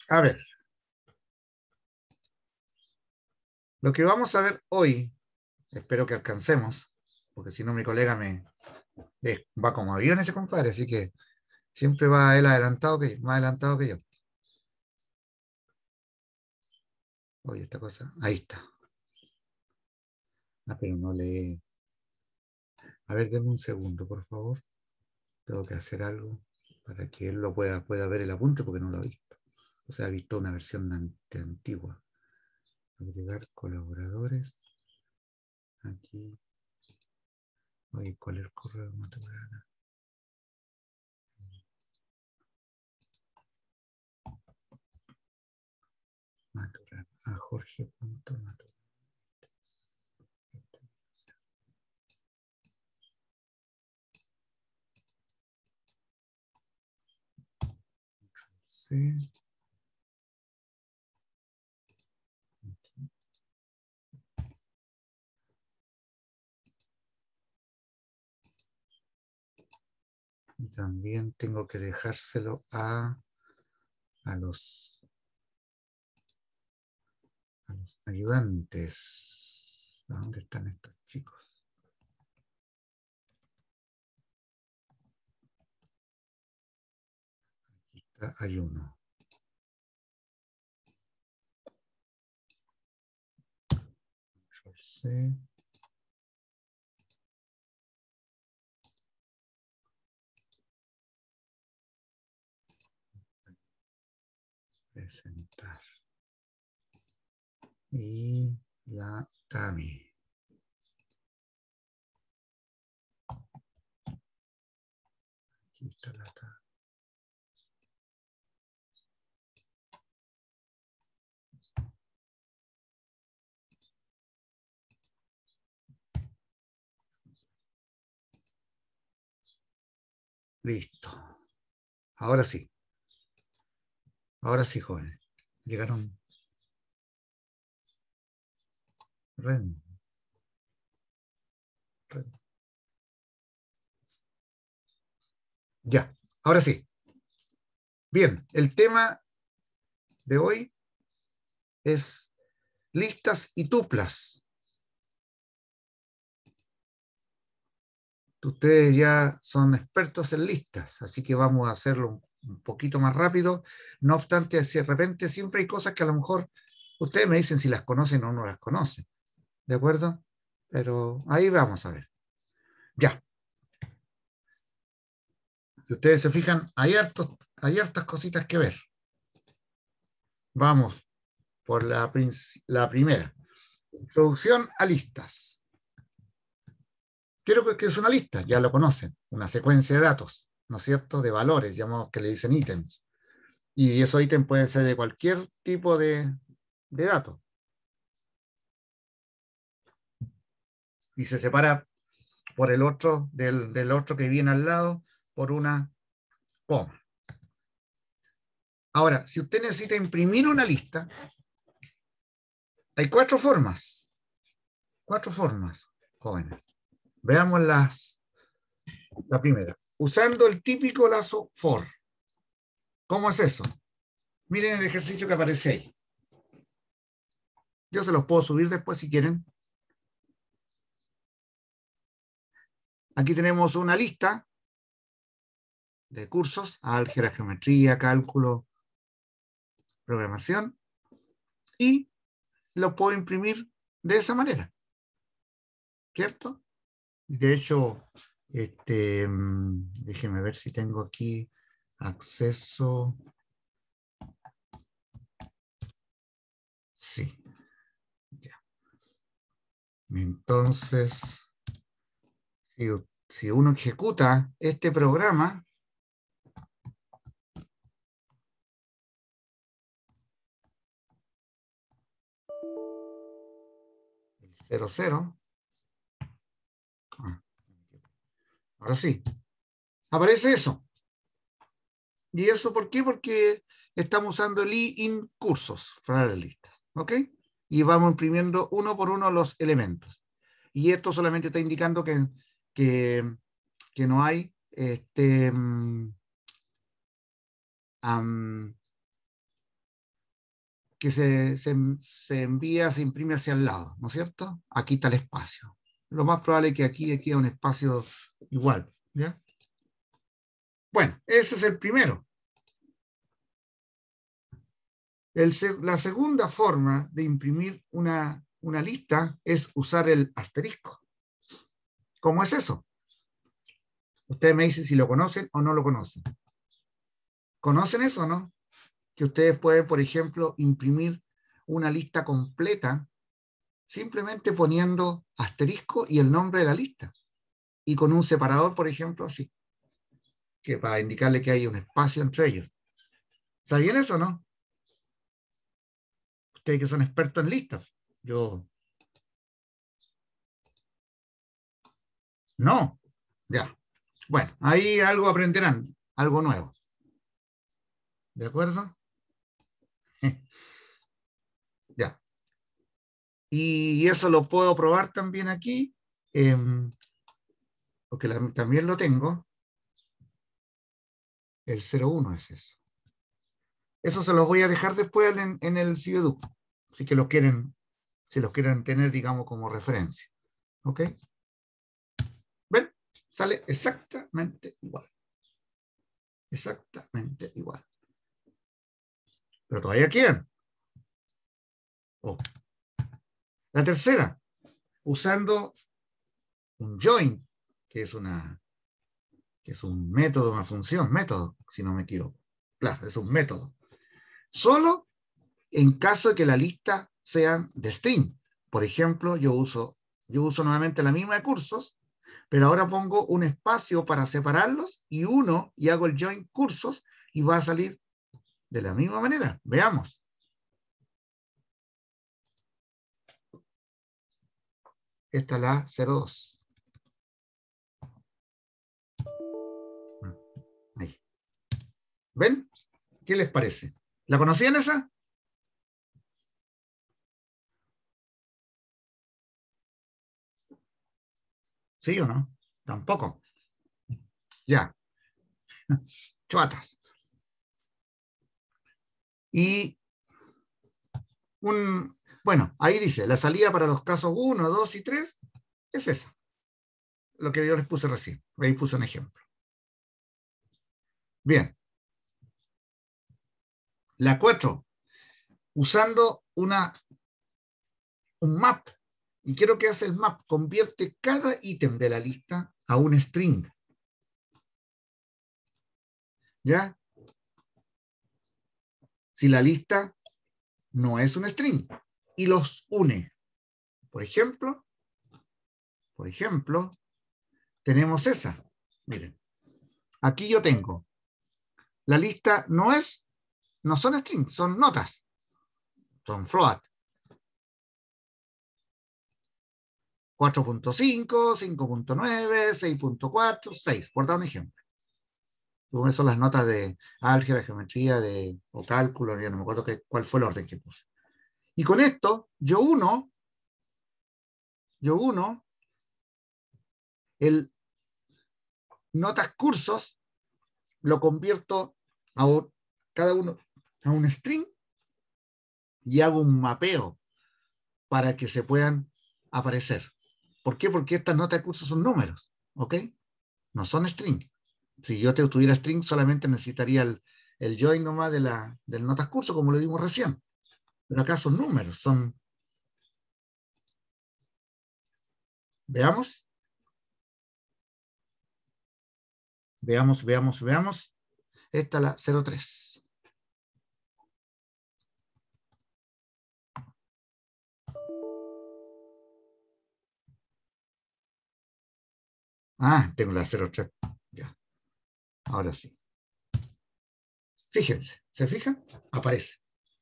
A ver, lo que vamos a ver hoy, espero que alcancemos, porque si no mi colega va como avión ese compadre, así que siempre va él más adelantado que yo. Oye, esta cosa, ahí está. Ah, pero no le... A ver, denme un segundo, por favor. Tengo que hacer algo para que él pueda ver el apunte, porque no lo ha visto. O sea, ha visto una versión antigua. Agregar colaboradores. Aquí. Oye, ¿cuál es el correo? Maturana. Maturana. A Jorge.maturana. Sí. Y también tengo que dejárselo a los ayudantes. ¿Dónde están estos chicos? Aquí está, hay uno. Control-C. Presentar. Y la Tami. Aquí está la Tami. Listo. Ahora sí. Ahora sí, jóvenes. Llegaron. Ren. Ya. Ahora sí. Bien. El tema de hoy es listas y tuplas. Ustedes ya son expertos en listas, así que vamos a hacerlo un poquito más rápido. No obstante, si de repente siempre hay cosas que a lo mejor ustedes me dicen si las conocen o no las conocen. ¿De acuerdo? Pero ahí vamos a ver. Ya. Si ustedes se fijan, hay hartas cositas que ver. Vamos por la primera. Introducción a listas. Quiero que es una lista, ya lo conocen, una secuencia de datos, ¿no es cierto? De valores, llamamos que le dicen ítems. Y esos ítems pueden ser de cualquier tipo de datos. Y se separa por el otro, del otro que viene al lado, por una coma. Ahora, si usted necesita imprimir una lista, hay cuatro formas, jóvenes. Veamos la primera. Usando el típico lazo for. ¿Cómo es eso? Miren el ejercicio que aparece ahí. Yo se los puedo subir después si quieren. Aquí tenemos una lista de cursos, álgebra, geometría, cálculo, programación, y lo puedo imprimir de esa manera, ¿cierto? De hecho, déjenme ver si tengo aquí acceso. Sí. Ya. Entonces, si uno ejecuta este programa, el 00, ahora sí, aparece eso. ¿Y eso por qué? Porque estamos usando el in cursos para las listas, ¿ok? Y vamos imprimiendo uno por uno los elementos. Y esto solamente está indicando que, que no hay que se envía, se imprime hacia el lado, ¿no es cierto? Aquí está el espacio. Lo más probable es que aquí quede un espacio igual, ¿ya? Bueno, ese es el primero. La segunda forma de imprimir una lista es usar el asterisco. ¿Cómo es eso? Ustedes me dicen si lo conocen o no lo conocen. ¿Conocen eso o no? Que ustedes pueden, por ejemplo, imprimir una lista completa simplemente poniendo asterisco y el nombre de la lista. Y con un separador, por ejemplo, así. Que para indicarle que hay un espacio entre ellos. ¿Sabían eso o no? Ustedes que son expertos en listas. Yo. No. Ya. Bueno, ahí algo aprenderán. Algo nuevo. ¿De acuerdo? Ya. Y eso lo puedo probar también aquí, porque también lo tengo. El 01 es eso. Eso se los voy a dejar después en el Cibeduc, si que si los quieren tener, digamos, como referencia. ¿Ok? ¿Ven? Sale exactamente igual. Exactamente igual. Pero todavía quieren. Oh. La tercera, usando un join, que es un método, una función, método, si no me equivoco. Claro, es un método. Solo en caso de que la lista sean de string. Por ejemplo, yo uso nuevamente la misma de cursos, pero ahora pongo un espacio para separarlos y hago el join cursos y va a salir de la misma manera. Veamos. Esta es la 02. Ahí. ¿Ven? ¿Qué les parece? ¿La conocían esa? ¿Sí o no? Tampoco. Ya. Chuatas. Y bueno, ahí dice, la salida para los casos 1, 2 y 3 es esa. Lo que yo les puse recién. Ahí puse un ejemplo. Bien. La 4. Usando un map. ¿Y quiero que hace el map? Convierte cada ítem de la lista a un string. ¿Ya? Si la lista no es un string y los une. Por ejemplo, tenemos esa. Miren, aquí yo tengo. La lista no son strings, son notas. Son float. 4.5, 5.9, 6.4, 6, por dar un ejemplo. Son las notas de álgebra, geometría o cálculo, ya no me acuerdo cuál fue el orden que puse. Y con esto, yo uno el notas cursos, lo convierto cada uno a un string y hago un mapeo para que se puedan aparecer. ¿Por qué? Porque estas notas de cursos son números, ¿ok? No son string. Si yo tuviera string, solamente necesitaría el join nomás del notas curso, como lo vimos recién. Pero acá son números, Veamos. Veamos. Esta es la 03. Ah, tengo la 03. Ya. Ahora sí. Fíjense. ¿Se fijan? Aparece.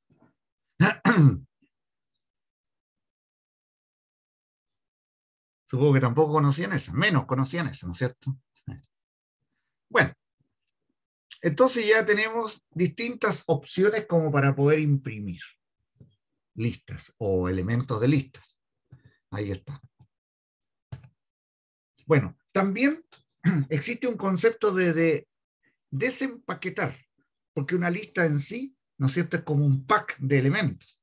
Supongo que tampoco conocían esa. Menos conocían esa, ¿no es cierto? Bueno. Entonces ya tenemos distintas opciones como para poder imprimir listas o elementos de listas. Ahí está. Bueno, también existe un concepto de desempaquetar, porque una lista en sí, ¿no es cierto?, es como un pack de elementos.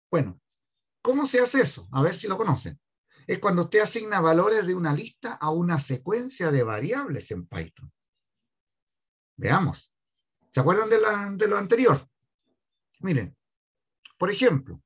Bueno, ¿cómo se hace eso? A ver si lo conocen. Es cuando usted asigna valores de una lista a una secuencia de variables en Python. Veamos. ¿Se acuerdan de lo anterior? Miren, por ejemplo,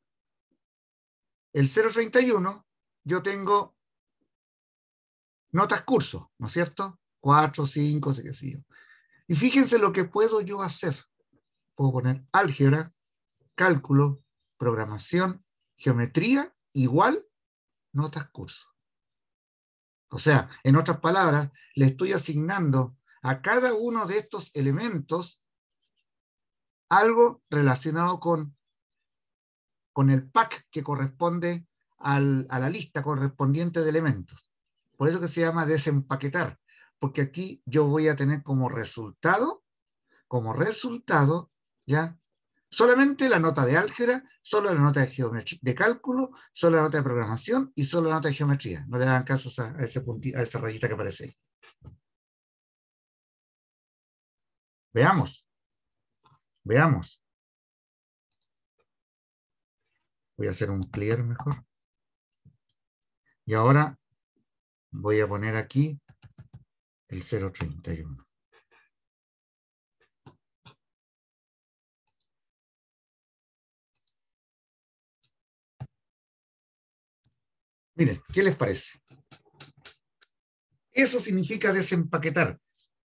el 031, yo tengo notas curso, ¿no es cierto? 4, 5, qué sé yo. Y fíjense lo que puedo yo hacer. Puedo poner álgebra, cálculo, programación, geometría, igual notas curso. O sea, en otras palabras, le estoy asignando a cada uno de estos elementos algo relacionado con el pack que corresponde a la lista correspondiente de elementos. Por eso que se llama desempaquetar, porque aquí yo voy a tener como resultado, ¿ya? Solamente la nota de álgebra, solo la nota de geometría, de cálculo, solo la nota de programación y solo la nota de geometría. No le hagan caso a ese puntito, a esa rayita que aparece ahí. Veamos, veamos. Voy a hacer un clear mejor. Y ahora voy a poner aquí el 031. Miren, ¿qué les parece? Eso significa desempaquetar.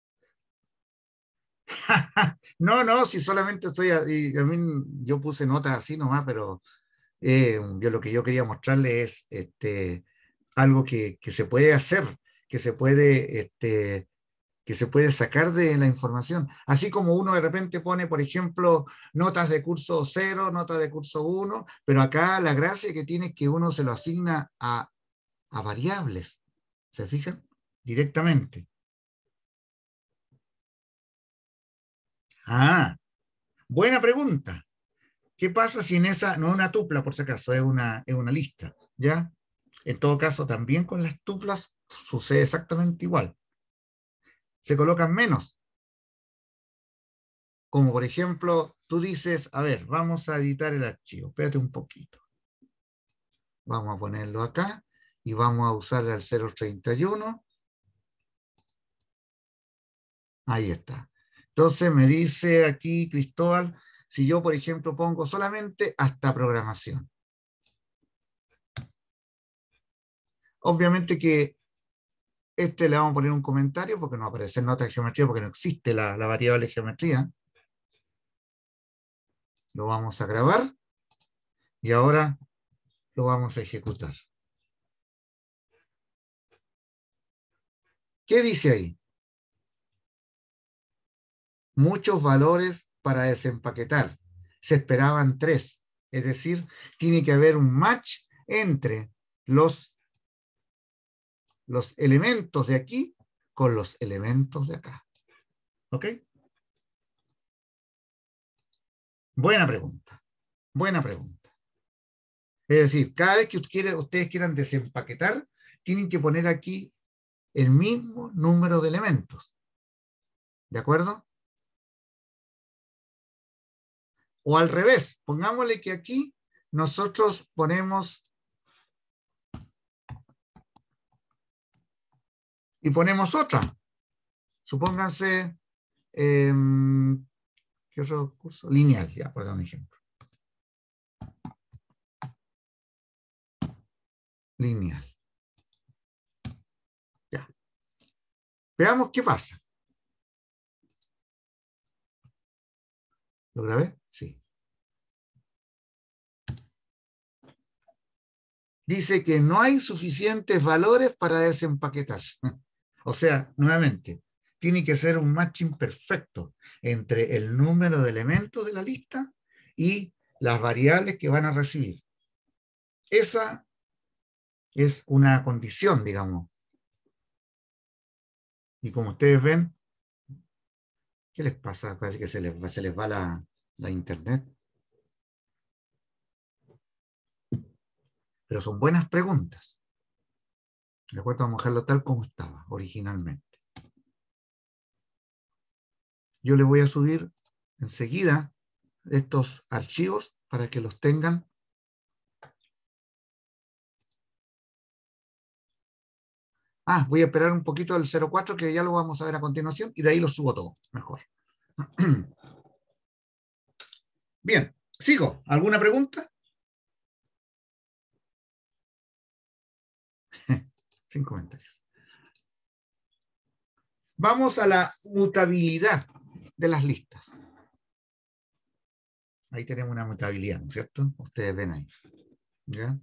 No, no, si solamente estoy, yo puse notas así nomás, pero yo lo que yo quería mostrarles es algo que se puede hacer, que se puede, que se puede sacar de la información. Así como uno de repente pone, por ejemplo, notas de curso 0, notas de curso 1, pero acá la gracia que tiene es que uno se lo asigna a variables. ¿Se fijan? Directamente. Ah, buena pregunta. ¿Qué pasa si en esa, no es una tupla por si acaso, es una lista? ¿Ya? En todo caso, también con las tuplas sucede exactamente igual. Se colocan menos. Como por ejemplo, tú dices, a ver, vamos a editar el archivo. Espérate un poquito. Vamos a ponerlo acá y vamos a usarle al 031. Ahí está. Entonces me dice aquí Cristóbal, si yo por ejemplo pongo solamente hasta programación. Obviamente que le vamos a poner un comentario porque no aparece en nota de geometría porque no existe la variable geometría. Lo vamos a grabar y ahora lo vamos a ejecutar. ¿Qué dice ahí? Muchos valores para desempaquetar. Se esperaban 3. Es decir, tiene que haber un match entre los elementos de aquí con los elementos de acá. ¿Ok? Buena pregunta. Buena pregunta. Es decir, cada vez que ustedes quieran desempaquetar, tienen que poner aquí el mismo número de elementos. ¿De acuerdo? O al revés, pongámosle que aquí nosotros ponemos y ponemos otra. Supónganse, ¿qué otro curso? Lineal, ya, por dar un ejemplo. Lineal. Ya. Veamos qué pasa. ¿Lo grabé? Sí. Dice que no hay suficientes valores para desempaquetar. O sea, nuevamente, tiene que ser un matching perfecto entre el número de elementos de la lista y las variables que van a recibir. Esa es una condición, digamos. Y como ustedes ven, ¿qué les pasa? Parece que se les va la internet. Pero son buenas preguntas. De acuerdo, vamos a dejarlo tal como estaba originalmente. Yo le voy a subir enseguida estos archivos para que los tengan Ah, voy a esperar un poquito el 04, que ya lo vamos a ver a continuación, y de ahí lo subo todo, mejor. Bien, sigo. ¿Alguna pregunta? Sin comentarios. Vamos a la mutabilidad de las listas. Ahí tenemos una mutabilidad, ¿no es cierto? Ustedes ven ahí. ¿Ya?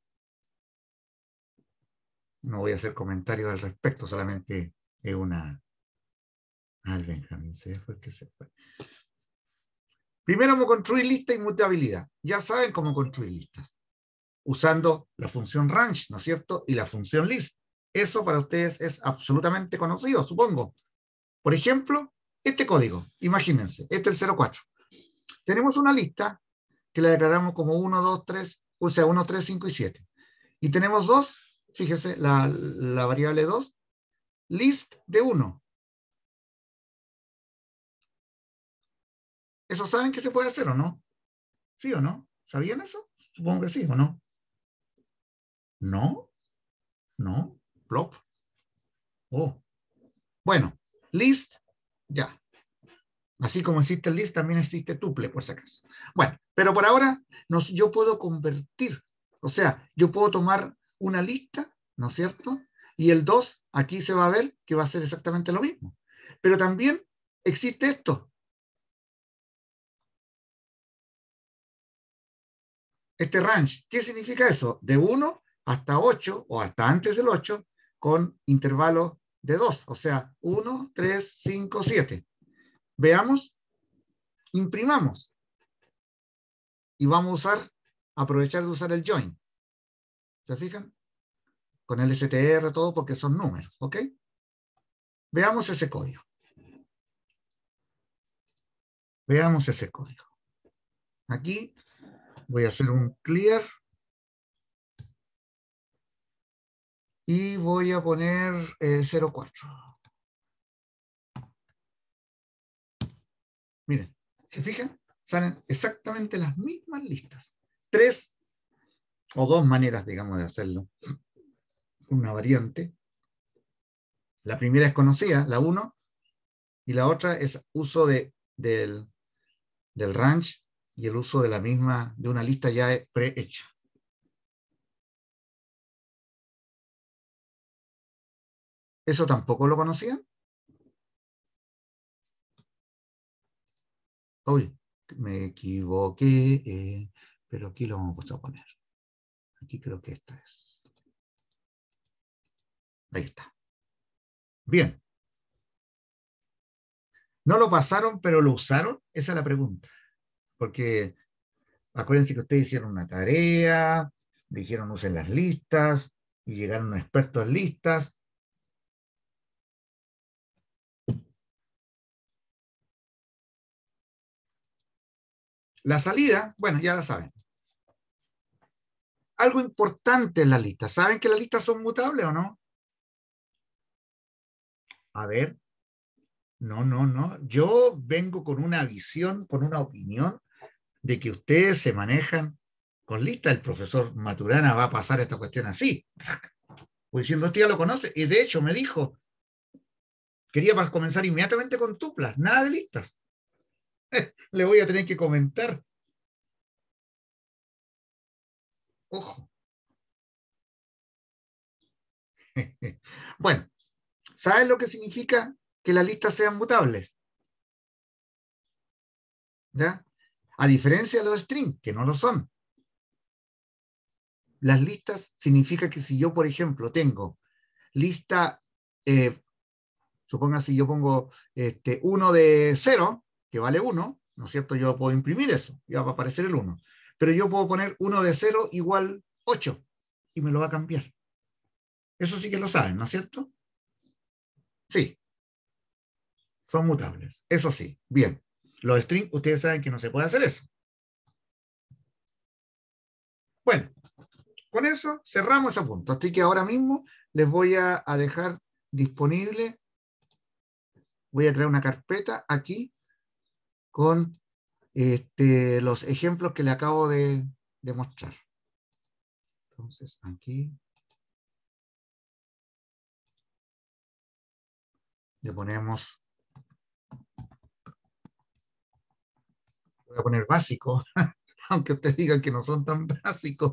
No voy a hacer comentarios al respecto, solamente es una... Ah, el Benjamín se fue el que se fue. Primero, cómo construir lista y mutabilidad. Ya saben cómo construir listas, usando la función range, ¿no es cierto? Y la función list. Eso para ustedes es absolutamente conocido, supongo. Por ejemplo, este código, imagínense, este es el 04. Tenemos una lista que la declaramos como 1, 2, 3, o sea, 1, 3, 5 y 7. Y tenemos dos, fíjese, la variable 2, list de 1. ¿Eso saben que se puede hacer o no? ¿Sí o no? ¿Sabían eso? Supongo que sí, ¿o no? ¿No? ¿No? ¿Plop? Oh. Bueno, list, ya. Así como existe el list, también existe tuple, por si acaso. Bueno, pero por ahora yo puedo convertir. O sea, yo puedo tomar una lista, ¿no es cierto? Y el 2, aquí se va a ver que va a ser exactamente lo mismo. Pero también existe esto, este range. ¿Qué significa eso? De 1 hasta 8 o hasta antes del 8 con intervalos de 2. O sea, 1, 3, 5, 7. Veamos, imprimamos y vamos a aprovechar de usar el join. ¿Se fijan? Con el str, todo, porque son números, ¿ok? Veamos ese código. Veamos ese código. Aquí voy a hacer un clear y voy a poner 04. Miren, ¿se fijan? Salen exactamente las mismas listas. 3 o 2 maneras, digamos, de hacerlo. Una variante. La primera es conocida, la 1, y la otra es uso del range y el uso de la misma, de una lista ya prehecha. ¿Eso tampoco lo conocían? Uy, me equivoqué, pero aquí lo vamos a poner. Aquí creo que esta es. Ahí está. Bien. ¿No lo pasaron, pero lo usaron? Esa es la pregunta. Porque acuérdense que ustedes hicieron una tarea, dijeron usen las listas, y llegaron expertos en listas. La salida, bueno, ya la saben. Algo importante en la lista. ¿Saben que las listas son mutables o no? A ver, no, no, no. Yo vengo con una visión, con una opinión de que ustedes se manejan con listas. El profesor Maturana va a pasar esta cuestión así. Pues diciendo, este ya lo conoce. Y de hecho me dijo, quería comenzar inmediatamente con tuplas, nada de listas. Le voy a tener que comentar. Ojo. Bueno, ¿saben lo que significa que las listas sean mutables? ¿Ya? A diferencia de los strings, que no lo son. Las listas significa que si yo, por ejemplo, tengo lista, suponga si yo pongo 1 de 0, que vale 1, ¿no es cierto? Yo puedo imprimir eso, ya va a aparecer el 1. Pero yo puedo poner 1 de 0 igual 8 y me lo va a cambiar. Eso sí que lo saben, ¿no es cierto? Sí, son mutables. Eso sí, bien. Los strings, ustedes saben que no se puede hacer eso. Bueno, con eso cerramos ese punto. Así que ahora mismo les voy a dejar disponible, voy a crear una carpeta aquí con los ejemplos que le acabo de mostrar. Entonces, aquí. Le ponemos, voy a poner básico, aunque ustedes digan que no son tan básicos.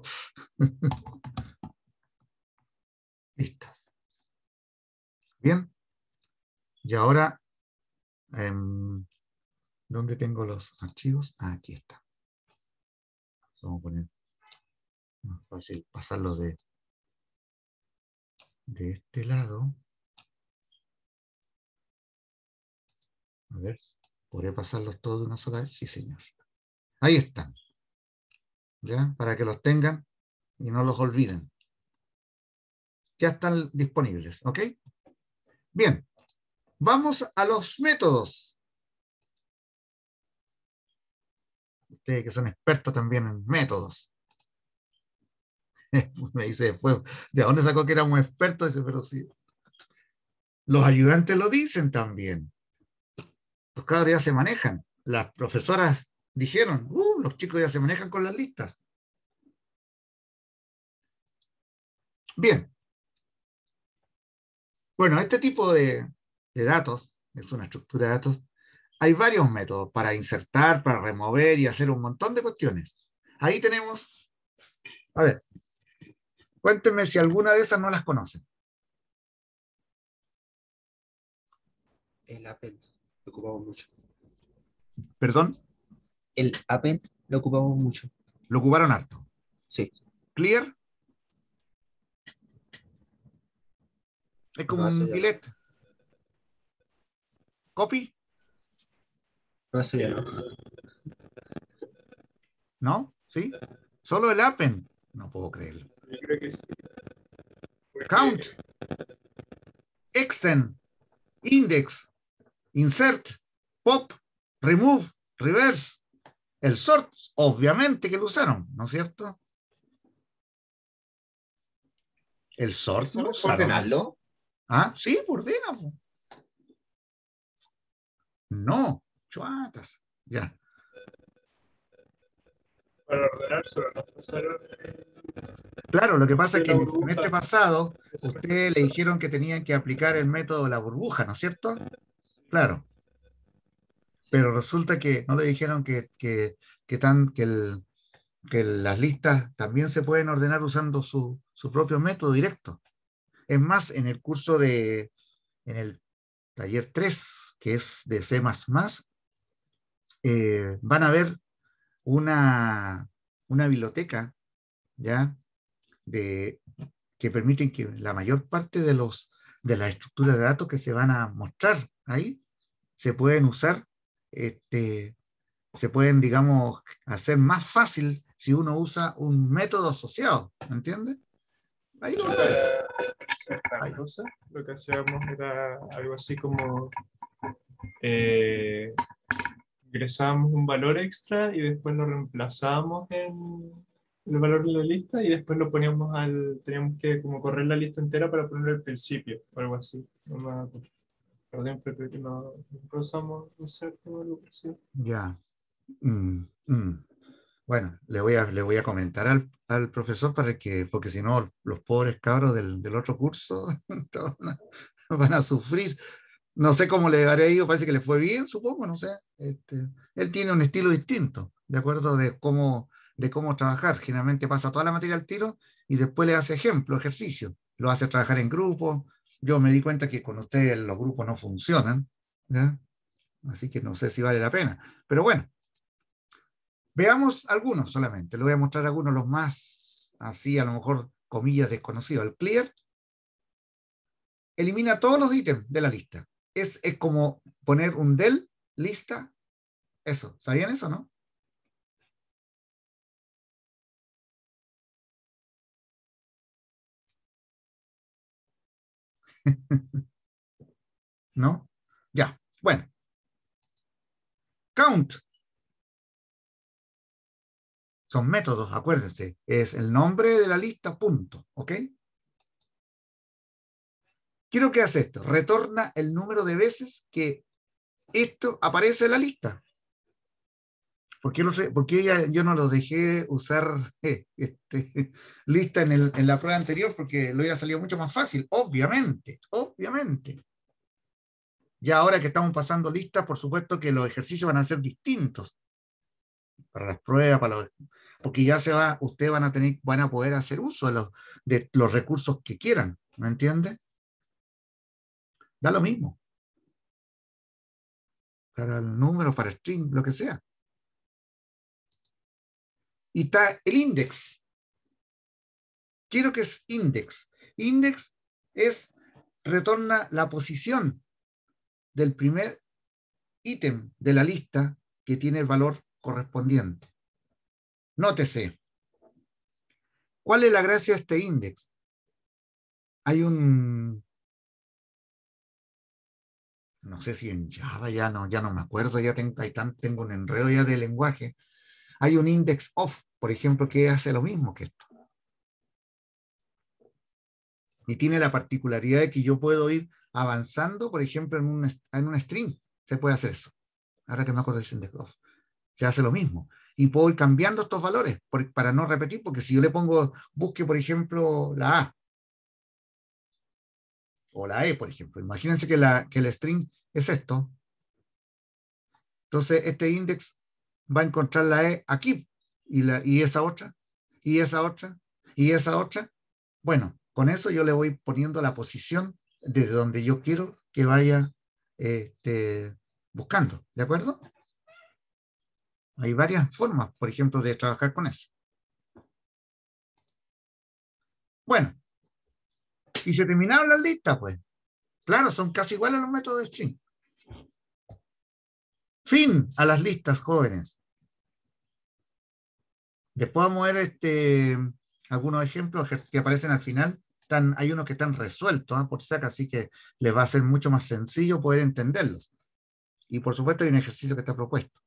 Listo. Bien. Y ahora, ¿dónde tengo los archivos? Ah, aquí está. Vamos a poner más fácil pasarlo de este lado. A ver, ¿podré pasarlos todos de una sola vez? Sí, señor. Ahí están. ¿Ya? Para que los tengan y no los olviden. Ya están disponibles, ¿ok? Bien, vamos a los métodos. Ustedes que son expertos también en métodos. Me dice después, ¿de dónde sacó que éramos expertos? Dice, pero sí. Los ayudantes lo dicen también. Los cabros ya se manejan. Las profesoras dijeron, los chicos ya se manejan con las listas. Bien. Bueno, este tipo de datos, es una estructura de datos, hay varios métodos para insertar, para remover y hacer un montón de cuestiones. Ahí tenemos, a ver, cuéntenme si alguna de esas no las conocen. El append lo ocupamos mucho. Perdón, El append lo ocupamos mucho. lo ocuparon harto. Sí. Clear es como No, eso un ya no. billet. Copy, No, eso ya no. ¿no? ¿Sí? Solo el append. No puedo creerlo. Yo creo que sí. Count, extend, index, insert, pop, remove, reverse. El sort, obviamente que lo usaron, ¿no es cierto? El sort ¿Eso lo no es usaron. ordenarlo? Ah, sí, ordena. Po. No, chuatas. Ya. Para ordenar solo nos pasaron Claro, lo que pasa es que la en el burbuja. semestre pasado ustedes le dijeron que tenían que aplicar el método de la burbuja, ¿no es cierto? Claro. Pero resulta que no le dijeron que las listas también se pueden ordenar usando su propio método directo. Es más, en el taller 3, que es de C++, van a ver una biblioteca, ¿ya? Que permiten que la mayor parte de las estructuras de datos que se van a mostrar ahí se pueden usar, se pueden, digamos, hacer más fácil si uno usa un método asociado, ¿me entiendes? Ahí lo van a ver. Ciertas Ahí. cosas, lo que hacíamos era algo así como ingresábamos un valor extra y después lo reemplazábamos en el valor de la lista y después lo poníamos teníamos que como correr la lista entera para ponerlo al principio o algo así. No me acuerdo. Perdón, pero no usamos insert o algo así. Ya. Mm, mm. Bueno, le voy a comentar al profesor porque si no, los pobres cabros del otro curso van a sufrir. No sé cómo le haré a ellos, parece que le fue bien, supongo, no sé. Él tiene un estilo distinto, de acuerdo de cómo trabajar. Generalmente pasa toda la materia al tiro y después le hace ejemplo, ejercicio. Lo hace trabajar en grupo. Yo me di cuenta que con ustedes los grupos no funcionan, ¿ya? Así que no sé si vale la pena. Pero bueno, veamos algunos solamente. Le voy a mostrar algunos, los más, así a lo mejor, comillas, desconocidos. El clear elimina todos los ítems de la lista. Es como poner un del lista. Eso, ¿sabían eso, no? ¿No? Ya, bueno. Count. Son métodos, acuérdense. Es el nombre de la lista, punto. ¿Ok? Quiero que hace esto. Retorna el número de veces que esto aparece en la lista. ¿Por qué yo no lo dejé usar lista en la prueba anterior? Porque lo hubiera salido mucho más fácil, obviamente, obviamente. Ya ahora que estamos pasando listas, por supuesto que los ejercicios van a ser distintos para las pruebas, porque ya ustedes van a poder hacer uso de los recursos que quieran, ¿me entiende? Da lo mismo, para el número, para string, lo que sea. Y está el index. Quiero que es index. Index retorna la posición del primer ítem de la lista que tiene el valor correspondiente. Nótese, ¿cuál es la gracia de este index? Hay no sé si en Java, ya no me acuerdo, tengo un enredo ya de lenguaje. Hay un index of, por ejemplo, que hace lo mismo que esto. Y tiene la particularidad de que yo puedo ir avanzando, por ejemplo, en un string. Se puede hacer eso. Ahora que me acuerdo de ese index of. Se hace lo mismo. Y puedo ir cambiando estos valores para no repetir, porque si yo le busque, por ejemplo, la A o la E, por ejemplo. Imagínense que el string es esto. Entonces, este index va a encontrar la E aquí, y esa otra, y esa otra, y esa otra. Bueno, con eso yo le voy poniendo la posición desde donde yo quiero que vaya buscando, ¿de acuerdo? Hay varias formas, por ejemplo, de trabajar con eso. Bueno, y se terminaron las listas, pues. Claro, son casi iguales a los métodos de string. Fin a las listas, jóvenes. Después vamos a ver algunos ejemplos que aparecen al final. Hay unos que están resueltos, por si acaso, así que les va a ser mucho más sencillo poder entenderlos. Y por supuesto hay un ejercicio que está propuesto.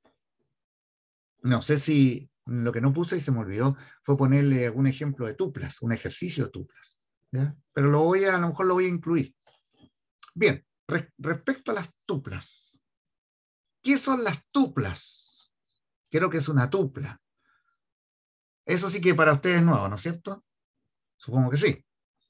No sé si lo que no puse y se me olvidó fue ponerle algún ejemplo de tuplas, un ejercicio de tuplas, ¿ya? Pero a lo mejor lo voy a incluir. Bien, respecto a las tuplas. ¿Qué son las tuplas? Creo que es una tupla. Eso sí que para ustedes es nuevo, ¿no es cierto? Supongo que sí.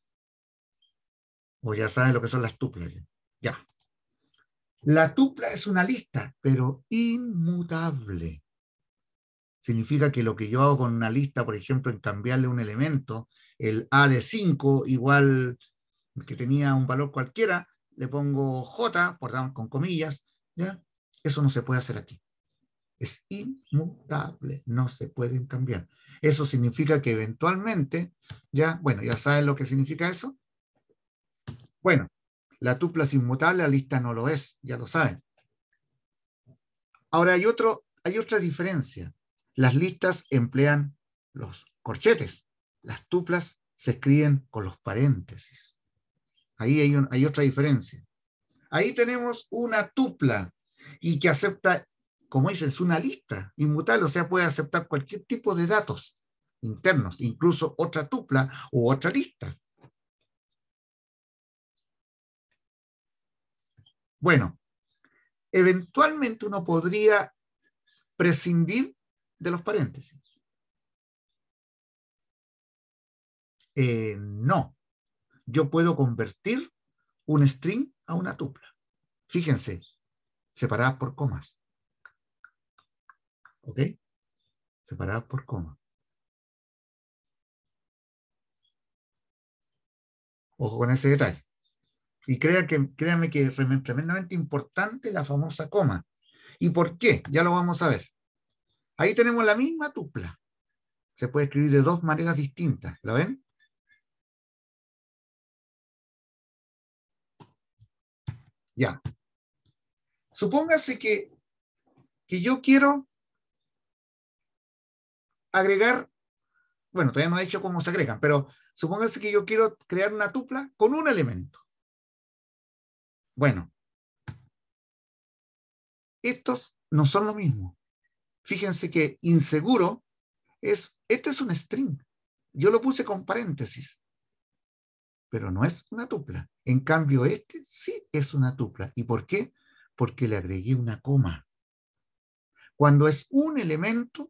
O ya saben lo que son las tuplas. Ya. La tupla es una lista, pero inmutable. Significa que lo que yo hago con una lista, por ejemplo, en cambiarle un elemento, el A de 5 igual que tenía un valor cualquiera, le pongo J, con comillas, ¿ya? Eso no se puede hacer aquí. Es inmutable, no se pueden cambiar. Eso significa que eventualmente, ya saben lo que significa eso. Bueno, la tupla es inmutable, la lista no lo es, ya lo saben. Ahora hay otra diferencia. Las listas emplean los corchetes. Las tuplas se escriben con los paréntesis. Ahí hay otra diferencia. Ahí tenemos una tupla y que acepta, como dicen, es una lista inmutable, o sea, puede aceptar cualquier tipo de datos internos, incluso otra tupla u otra lista. Bueno, eventualmente uno podría prescindir de los paréntesis. No, yo puedo convertir un string a una tupla. Fíjense, separadas por comas. ¿Ok? Separadas por comas. Ojo con ese detalle. Y créanme que es tremendamente importante la famosa coma. ¿Y por qué? Ya lo vamos a ver. Ahí tenemos la misma tupla. Se puede escribir de dos maneras distintas. ¿La ven? Ya. Supóngase que yo quiero agregar, bueno, todavía no he dicho cómo se agregan, pero supóngase que yo quiero crear una tupla con un elemento. Bueno, estos no son lo mismo. Fíjense que inseguro este es un string. Yo lo puse con paréntesis, pero no es una tupla. En cambio, este sí es una tupla. ¿Y por qué? Porque le agregué una coma. Cuando es un elemento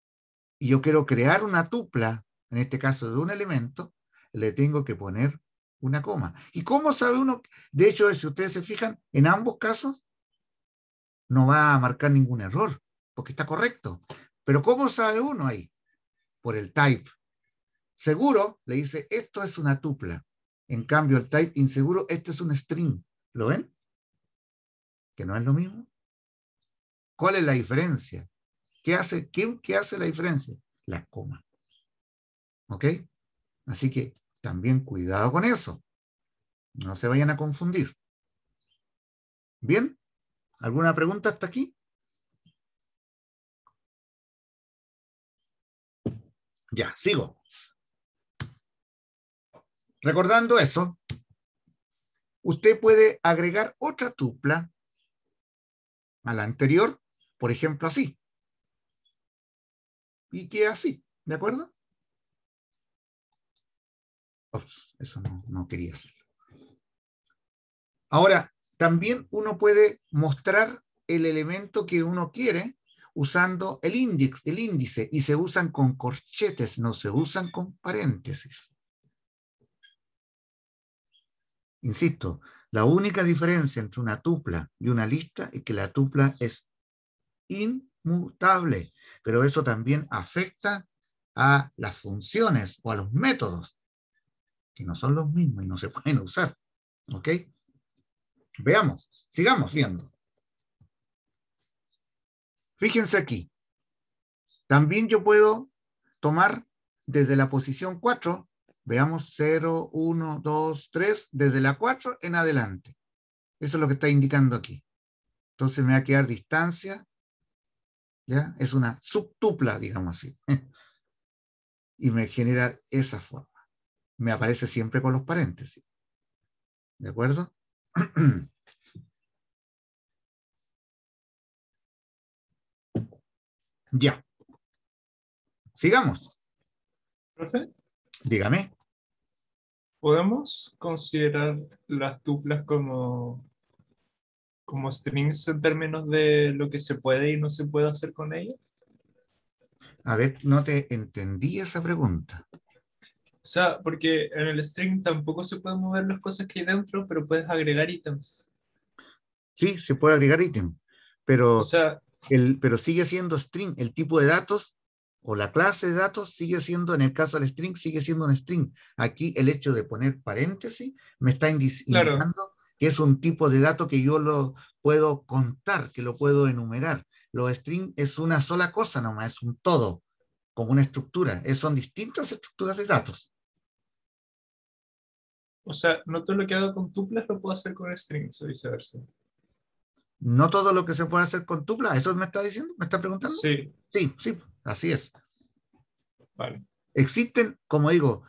y yo quiero crear una tupla, en este caso de un elemento, le tengo que poner una coma. ¿Y cómo sabe uno? De hecho, si ustedes se fijan, en ambos casos no va a marcar ningún error, porque está correcto. Pero ¿cómo sabe uno ahí? Por el type. Seguro le dice, esto es una tupla. En cambio, el type inseguro, esto es un string. ¿Lo ven? Que no es lo mismo. ¿Cuál es la diferencia? ¿Qué hace la diferencia? La coma. ¿Ok? Así que también cuidado con eso. No se vayan a confundir. ¿Bien? ¿Alguna pregunta hasta aquí? Ya, sigo. Recordando eso, usted puede agregar otra tupla a la anterior, por ejemplo, así. Y queda así, ¿de acuerdo? Ups, eso no quería hacerlo. Ahora, también uno puede mostrar el elemento que uno quiere usando el índice, y se usan con corchetes, no se usan con paréntesis. Insisto, la única diferencia entre una tupla y una lista es que la tupla es inmutable, pero eso también afecta a las funciones o a los métodos, que no son los mismos y no se pueden usar. ¿Ok? Veamos, sigamos viendo. Fíjense aquí. También yo puedo tomar desde la posición 4, veamos 0, 1, 2, 3, desde la 4 en adelante. Eso es lo que está indicando aquí. Entonces me va a quedar distancia, ¿ya? Es una subtupla, digamos así. Y me genera esa forma. Me aparece siempre con los paréntesis. ¿De acuerdo? Ya. Sigamos. ¿Profe? Dígame. ¿Podemos considerar las tuplas como strings en términos de lo que se puede y no se puede hacer con ellas? A ver, no te entendí esa pregunta. O sea, porque en el string tampoco se pueden mover las cosas que hay dentro, pero puedes agregar ítems. Sí, se puede agregar ítem, O pero sea, pero sigue siendo string. El tipo de datos o la clase de datos sigue siendo, en el caso del string, sigue siendo un string. Aquí el hecho de poner paréntesis me está claro, indicando que es un tipo de dato que yo lo puedo contar, que lo puedo enumerar. Los string es una sola cosa nomás, es un todo, como una estructura. Son distintas estructuras de datos. o sea, no todo lo que hago con tuplas lo puedo hacer con strings o viceversa. No todo lo que se puede hacer con tupla, ¿eso me está diciendo? ¿Me está preguntando? Sí, Sí, sí, así es. vale. Existen, como digo,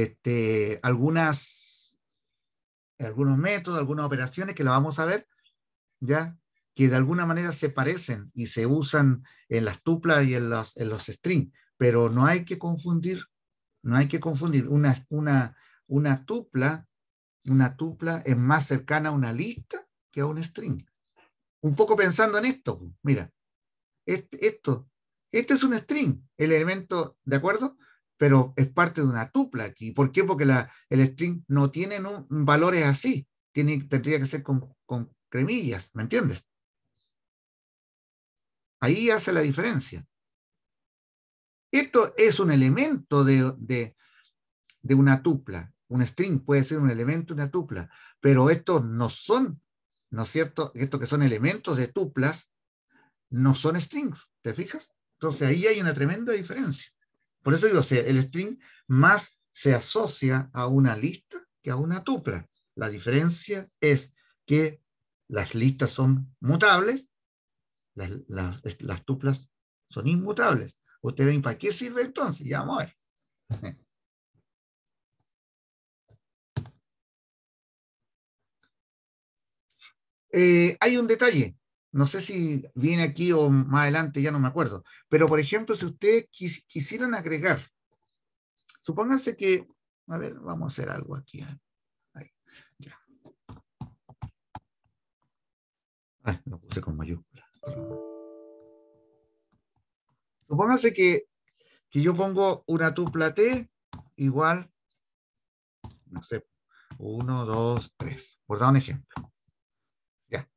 algunos métodos, algunas operaciones que la vamos a ver, ¿ya? Que de alguna manera se parecen y se usan en las tuplas y en los strings, pero no hay que confundir, una tupla, una tupla es más cercana a una lista que a un string. Un poco pensando en esto, mira, este es un string, el elemento, ¿de acuerdo? Pero es parte de una tupla aquí. ¿Por qué? Porque el string no tiene valores así. Tendría que ser con cremillas, ¿me entiendes? Ahí hace la diferencia. Esto es un elemento de una tupla. Un string puede ser un elemento de una tupla, pero estos no son, ¿no es cierto? Estos que son elementos de tuplas no son strings, ¿te fijas? Entonces ahí hay una tremenda diferencia. Por eso digo, el string más se asocia a una lista que a una tupla. La diferencia es que las listas son mutables, las tuplas son inmutables. Ustedes ven, ¿para qué sirve entonces? Ya vamos a ver. Hay un detalle, no sé si viene aquí o más adelante, ya no me acuerdo, pero por ejemplo, si ustedes quisieran agregar, supónganse que, a ver, vamos a hacer algo aquí. Ahí, ya. Lo puse con mayúscula. Supónganse que yo pongo una tupla T igual, no sé, 1, 2, 3. Por dar un ejemplo. Ya.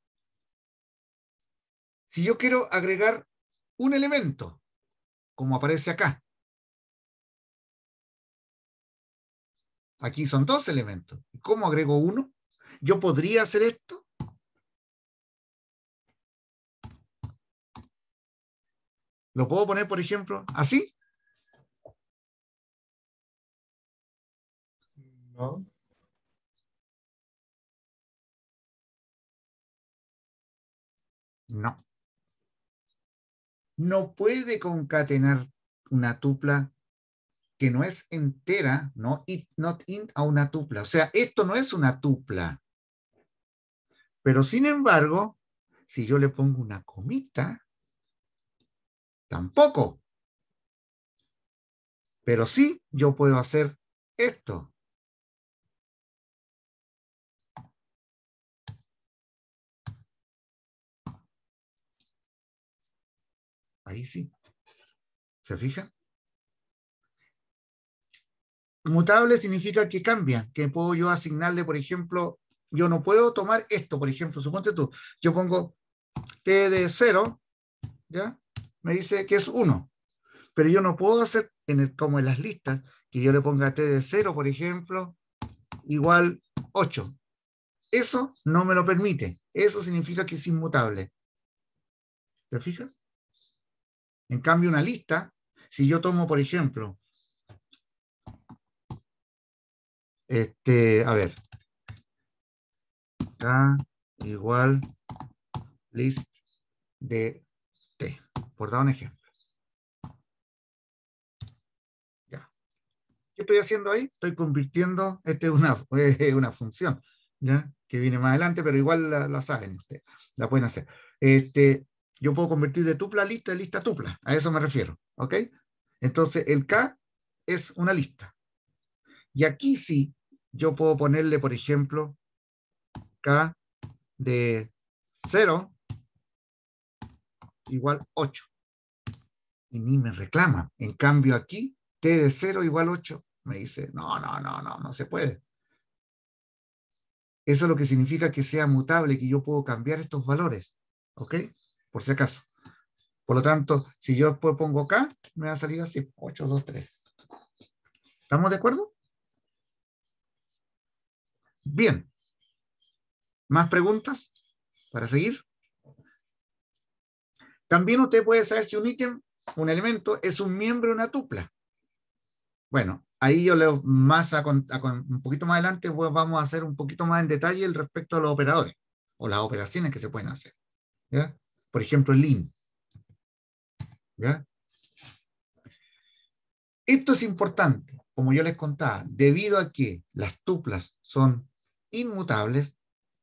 Si yo quiero agregar un elemento, como aparece acá. Aquí son dos elementos. ¿Cómo agrego uno? ¿Yo podría hacer esto? ¿Lo puedo poner, por ejemplo, así? ¿No? No. No puede concatenar una tupla que no es entera, no not int a una tupla. O sea, esto no es una tupla. Pero sin embargo, si yo le pongo una comita, tampoco. Pero sí, yo puedo hacer esto. Ahí sí. ¿Se fija? Mutable significa que cambia, que puedo yo asignarle, por ejemplo, yo no puedo tomar esto, por ejemplo, suponte tú, yo pongo t de 0, ¿ya? Me dice que es 1, pero yo no puedo hacer, como en las listas, que yo le ponga t de 0, por ejemplo, igual 8. Eso no me lo permite, eso significa que es inmutable. ¿Te fijas? En cambio, una lista, si yo tomo, por ejemplo, a ver, k igual list de t, por dar un ejemplo. Ya. ¿Qué estoy haciendo ahí? Estoy convirtiendo, esta es una función, ¿ya? Que viene más adelante, pero igual la saben ustedes, la pueden hacer. Yo puedo convertir de tupla a lista, de lista a tupla, a eso me refiero, ¿ok? Entonces, el K es una lista. Y aquí sí, yo puedo ponerle, por ejemplo, K de 0 igual 8. Y ni me reclama. En cambio aquí, T de 0 igual 8. Me dice, no se puede. Eso es lo que significa que sea mutable, que yo puedo cambiar estos valores. ¿Ok? Por si acaso. Por lo tanto, si yo después pongo K, me va a salir así, 8, 2, 3. ¿Estamos de acuerdo? Bien. ¿Más preguntas para seguir? También usted puede saber si un ítem, un elemento, es un miembro de una tupla. Bueno, ahí yo leo más un poquito más adelante, pues vamos a hacer un poquito más en detalle el respecto a los operadores o las operaciones que se pueden hacer. ¿Ya? Por ejemplo, el lin. ¿Ya? Esto es importante, como yo les contaba, debido a que las tuplas son inmutables,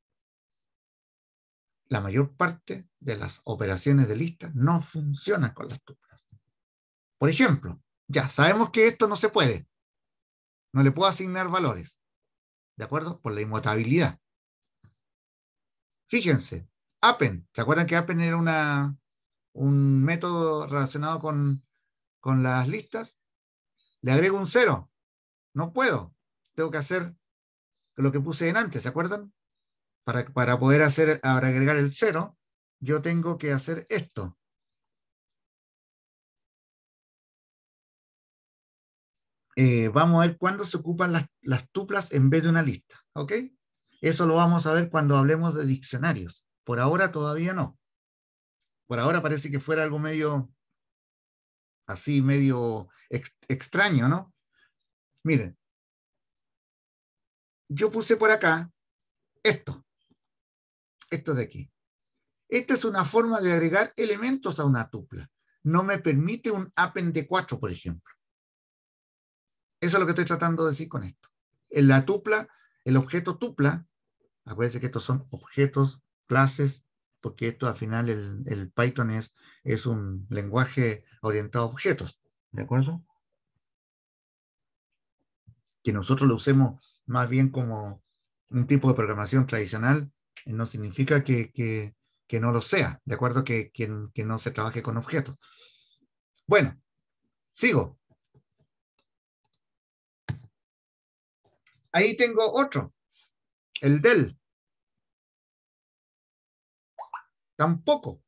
la mayor parte de las operaciones de lista no funcionan con las tuplas. Por ejemplo, ya sabemos que esto no se puede. No le puedo asignar valores. ¿De acuerdo? Por la inmutabilidad. Fíjense, append. ¿Se acuerdan que append era un método relacionado con las listas? Le agrego un 0. No puedo. Tengo que hacer lo que puse en antes, ¿se acuerdan? Para poder para agregar el 0, yo tengo que hacer esto. Vamos a ver cuándo se ocupan las tuplas en vez de una lista. ¿Ok? Eso lo vamos a ver cuando hablemos de diccionarios. Por ahora todavía no. Por ahora parece que fuera algo medio así, medio extraño, ¿no? Miren, yo puse por acá esto de aquí. Esta es una forma de agregar elementos a una tupla. No me permite un append de 4, por ejemplo. Eso es lo que estoy tratando de decir con esto. En la tupla, el objeto tupla, acuérdense que estos son objetos, clases, porque esto al final el Python es un lenguaje orientado a objetos, ¿de acuerdo? Que nosotros lo usemos más bien como un tipo de programación tradicional, no significa que no lo sea, ¿de acuerdo? Que no se trabaje con objetos. Bueno, sigo. Ahí tengo otro. El del. Tampoco.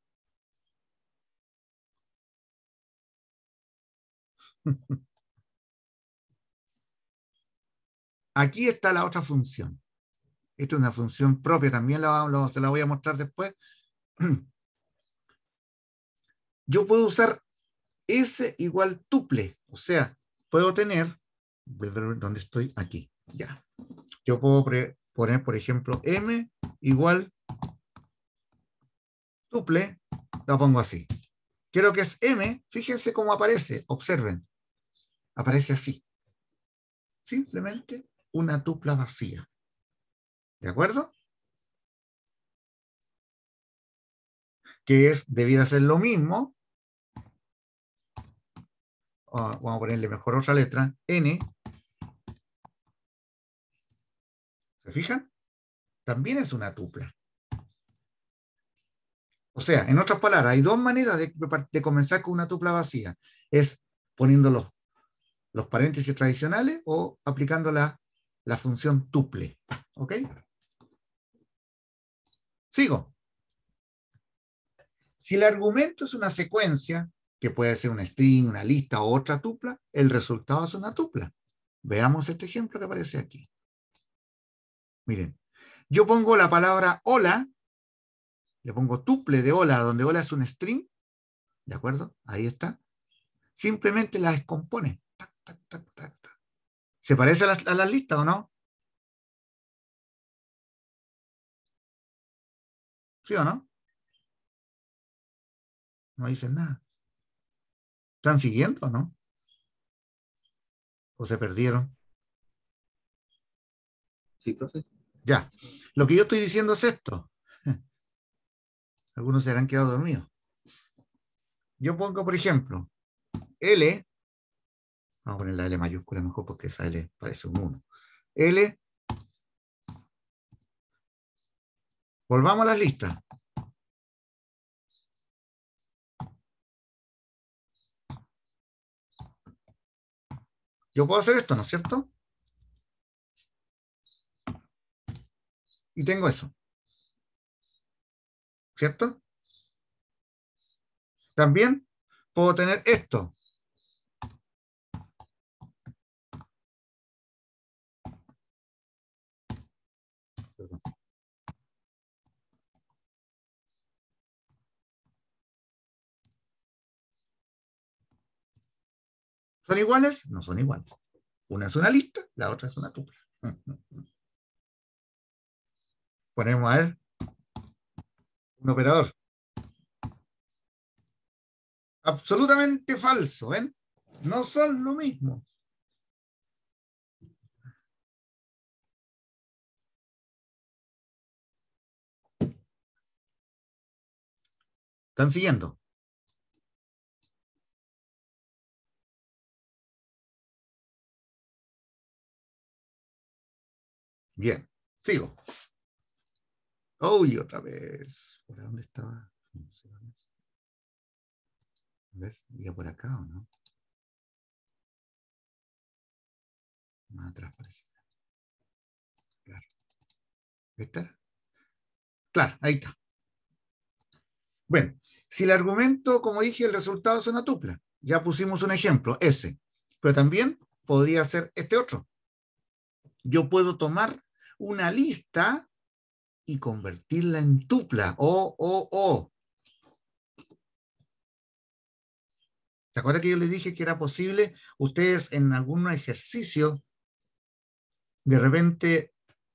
Aquí está la otra función. Esta es una función propia, también se la voy a mostrar después. Yo puedo usar S igual tuple, o sea, puedo tener, ¿dónde estoy? Aquí, ya. Yo puedo poner, por ejemplo, M igual tuple, lo pongo así. Quiero que es M, fíjense cómo aparece, observen, aparece así. Simplemente una tupla vacía. ¿De acuerdo? Que debiera ser lo mismo. Vamos a ponerle mejor otra letra, N. ¿Se fijan? También es una tupla. O sea, en otras palabras, hay dos maneras de comenzar con una tupla vacía. Es poniendo los paréntesis tradicionales o aplicando la función tuple. ¿Ok? Sigo. Si el argumento es una secuencia, que puede ser un string, una lista o otra tupla, el resultado es una tupla. Veamos este ejemplo que aparece aquí. Miren, yo pongo la palabra hola, le pongo tuple de hola, donde hola es un string, ¿de acuerdo? Ahí está. Simplemente la descompone. Tac, tac, tac, tac, tac. ¿Se parece a las listas o no? ¿Sí o no? No dicen nada. ¿Están siguiendo o no? ¿O se perdieron? Sí, profe. Ya. Lo que yo estoy diciendo es esto. Algunos se habrán quedado dormidos. Yo pongo, por ejemplo, L. Vamos a poner la L mayúscula mejor porque esa L parece un 1. L. Volvamos a las listas. Yo puedo hacer esto, ¿no es cierto? Y tengo eso. ¿Cierto? También puedo tener esto. Perdón. ¿Son iguales? No son iguales. Una es una lista, la otra es una tupla. Ponemos a ver un operador. Absolutamente falso, ¿ven? No son lo mismo. ¿Están siguiendo? Bien, sigo. Uy, otra vez. ¿Por dónde estaba? No sé dónde es. A ver, ¿iba por acá o no? Más atrás parece. Claro. ¿Ahí está? Claro, ahí está. Bueno, si el argumento, como dije, el resultado es una tupla, ya pusimos un ejemplo, S, pero también podría ser este otro. Yo puedo tomar una lista y convertirla en tupla, o. ¿Se acuerdan que yo les dije que era posible? Ustedes en algún ejercicio, de repente,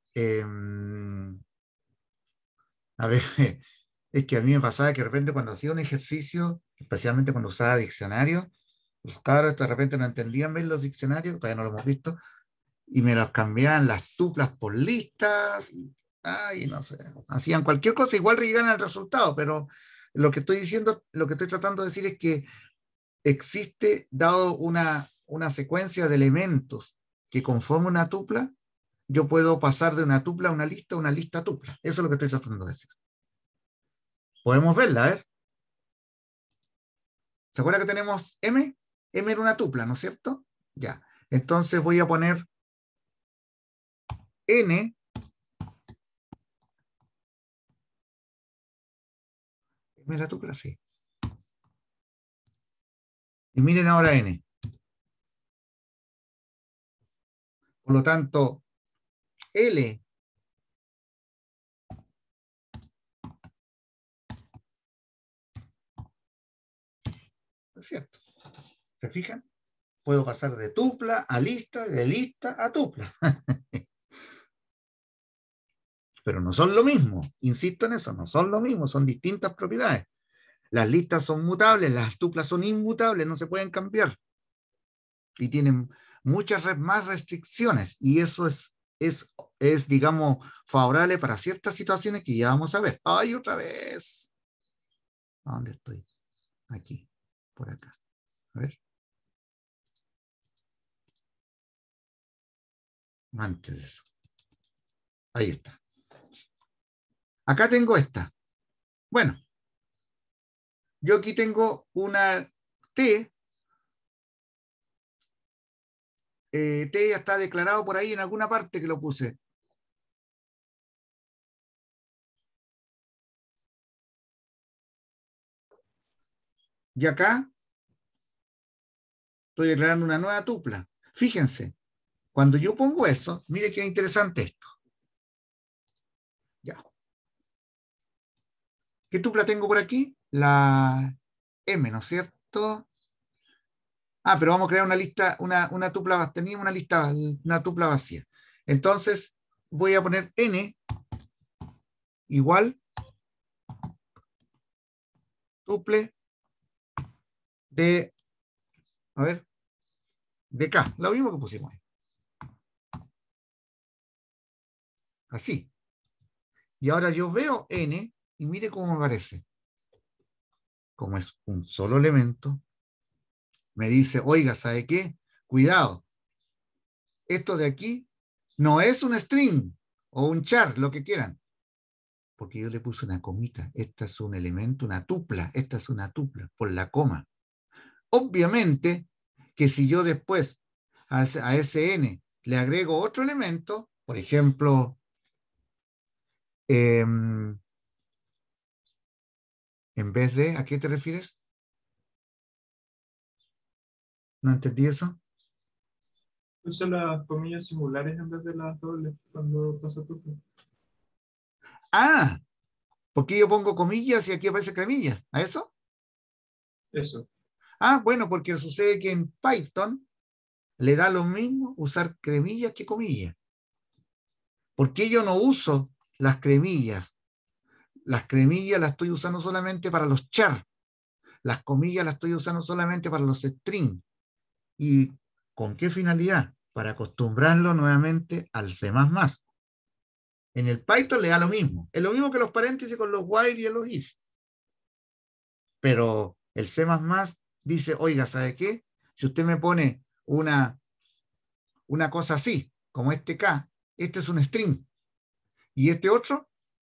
a ver, es que a mí me pasaba que de repente cuando hacía un ejercicio, especialmente cuando usaba diccionario, los cabros de repente no entendían bien los diccionarios, todavía no lo hemos visto, y me los cambiaban las tuplas por listas, y no sé, hacían cualquier cosa, igual llegaban al resultado, pero lo que estoy diciendo, lo que estoy tratando de decir es que existe, dado una secuencia de elementos que conforman una tupla, yo puedo pasar de una tupla a una lista a tupla. Eso es lo que estoy tratando de decir. Podemos verla, a ver. ¿Se acuerda que tenemos M? M era una tupla, ¿no es cierto? Ya. Entonces voy a poner N M es la tupla, sí. Y miren ahora N. Por lo tanto, L es cierto. ¿Se fijan? Puedo pasar de tupla a lista, de lista a tupla. Pero no son lo mismo. Insisto en eso, no son lo mismo, son distintas propiedades. Las listas son mutables, las tuplas son inmutables, no se pueden cambiar. Y tienen muchas más restricciones. Y eso es, digamos, favorable para ciertas situaciones que ya vamos a ver. ¡Ay, otra vez! ¿A dónde estoy? Aquí, por acá. A ver. Antes de eso. Ahí está. Acá tengo esta. Bueno, yo aquí tengo una T. T ya está declarado por ahí en alguna parte que lo puse. Y acá estoy declarando una nueva tupla. Fíjense, cuando yo pongo eso, mire qué interesante esto. Ya. ¿Qué tupla tengo por aquí? La M, ¿no es cierto? Ah, pero vamos a crear una lista, una tupla, tenía una tupla vacía. Entonces, voy a poner N igual tuple de, a ver, de K, lo mismo que pusimos ahí. Así. Y ahora yo veo N y mire cómo me aparece. Como es un solo elemento, me dice, oiga, ¿sabe qué? Cuidado. Esto de aquí no es un string o un char, lo que quieran. Porque yo le puse una comita. Esta es un elemento, una tupla. Esta es una tupla, por la coma. Obviamente que si yo después a ese n le agrego otro elemento, por ejemplo, en vez de, ¿a qué te refieres? ¿No entendí eso? Usa las comillas singulares en vez de las dobles cuando pasa tupla. Ah, porque yo pongo comillas y aquí aparece cremillas. ¿A eso? Eso. Ah, bueno, porque sucede que en Python le da lo mismo usar cremillas que comillas. ¿Por qué yo no uso las cremillas? Las cremillas las estoy usando solamente para los char. Las comillas las estoy usando solamente para los string. ¿Y con qué finalidad? Para acostumbrarlo nuevamente al C++. En el Python le da lo mismo. Es lo mismo que los paréntesis con los while y los if. Pero el C++ dice, oiga, ¿sabe qué? Si usted me pone una cosa así, como este K, este es un string. Y este otro,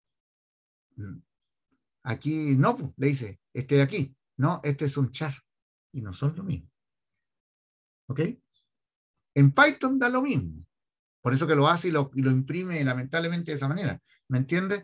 aquí no, le dice, este de aquí. No, este es un char. Y no son lo mismo. ¿Ok? En Python da lo mismo. Por eso que lo hace y lo imprime lamentablemente de esa manera. ¿Me entiendes?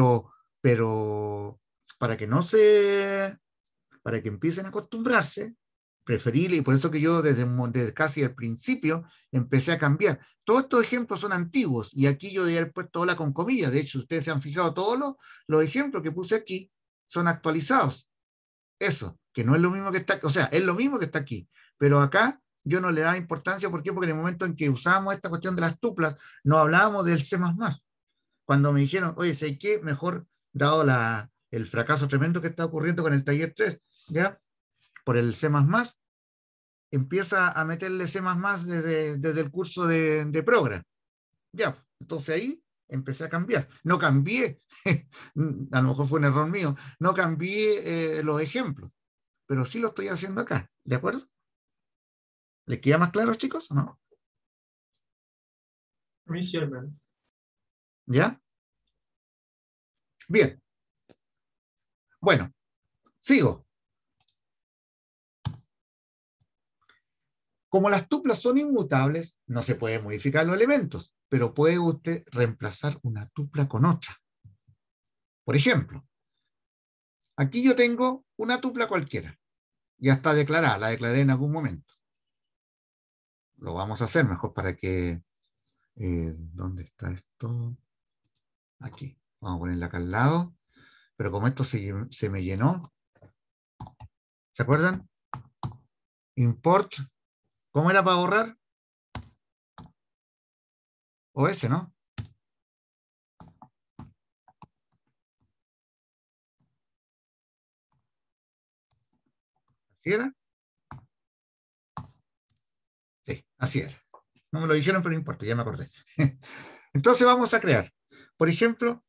Pero para que no se, para que empiecen a acostumbrarse, preferible, y por eso que yo desde casi el principio empecé a cambiar. Todos estos ejemplos son antiguos y aquí yo he puesto hola con comillas. De hecho, ustedes se han fijado, todos los ejemplos que puse aquí son actualizados. Eso, que no es lo mismo que está, o sea, es lo mismo que está aquí, pero acá yo no le daba importancia. ¿Por qué? Porque en el momento en que usábamos esta cuestión de las tuplas, no hablábamos del C++. Cuando me dijeron, oye, ¿sé qué? Mejor, dado el fracaso tremendo que está ocurriendo con el taller 3, ¿ya? Por el C++, empieza a meterle C++ desde el curso de Program. Ya, entonces ahí empecé a cambiar. No cambié, a lo mejor fue un error mío, no cambié los ejemplos, pero sí lo estoy haciendo acá, ¿de acuerdo? ¿Les queda más claro, chicos, o no? A mí sí, al menos. ¿Ya? Bien. Bueno, sigo. Como las tuplas son inmutables, no se pueden modificar los elementos, pero puede usted reemplazar una tupla con otra. Por ejemplo, Aquí yo tengo una tupla cualquiera. Ya está declarada, la declaré en algún momento. Lo vamos a hacer mejor para que... ¿dónde está esto? Aquí. Vamos a ponerla acá al lado. Pero como esto se me llenó, ¿se acuerdan? Import. ¿Cómo era para borrar? OS, ¿no? ¿Así era? Sí, así era. No me lo dijeron, pero no importa, ya me acordé. Entonces vamos a crear, por ejemplo,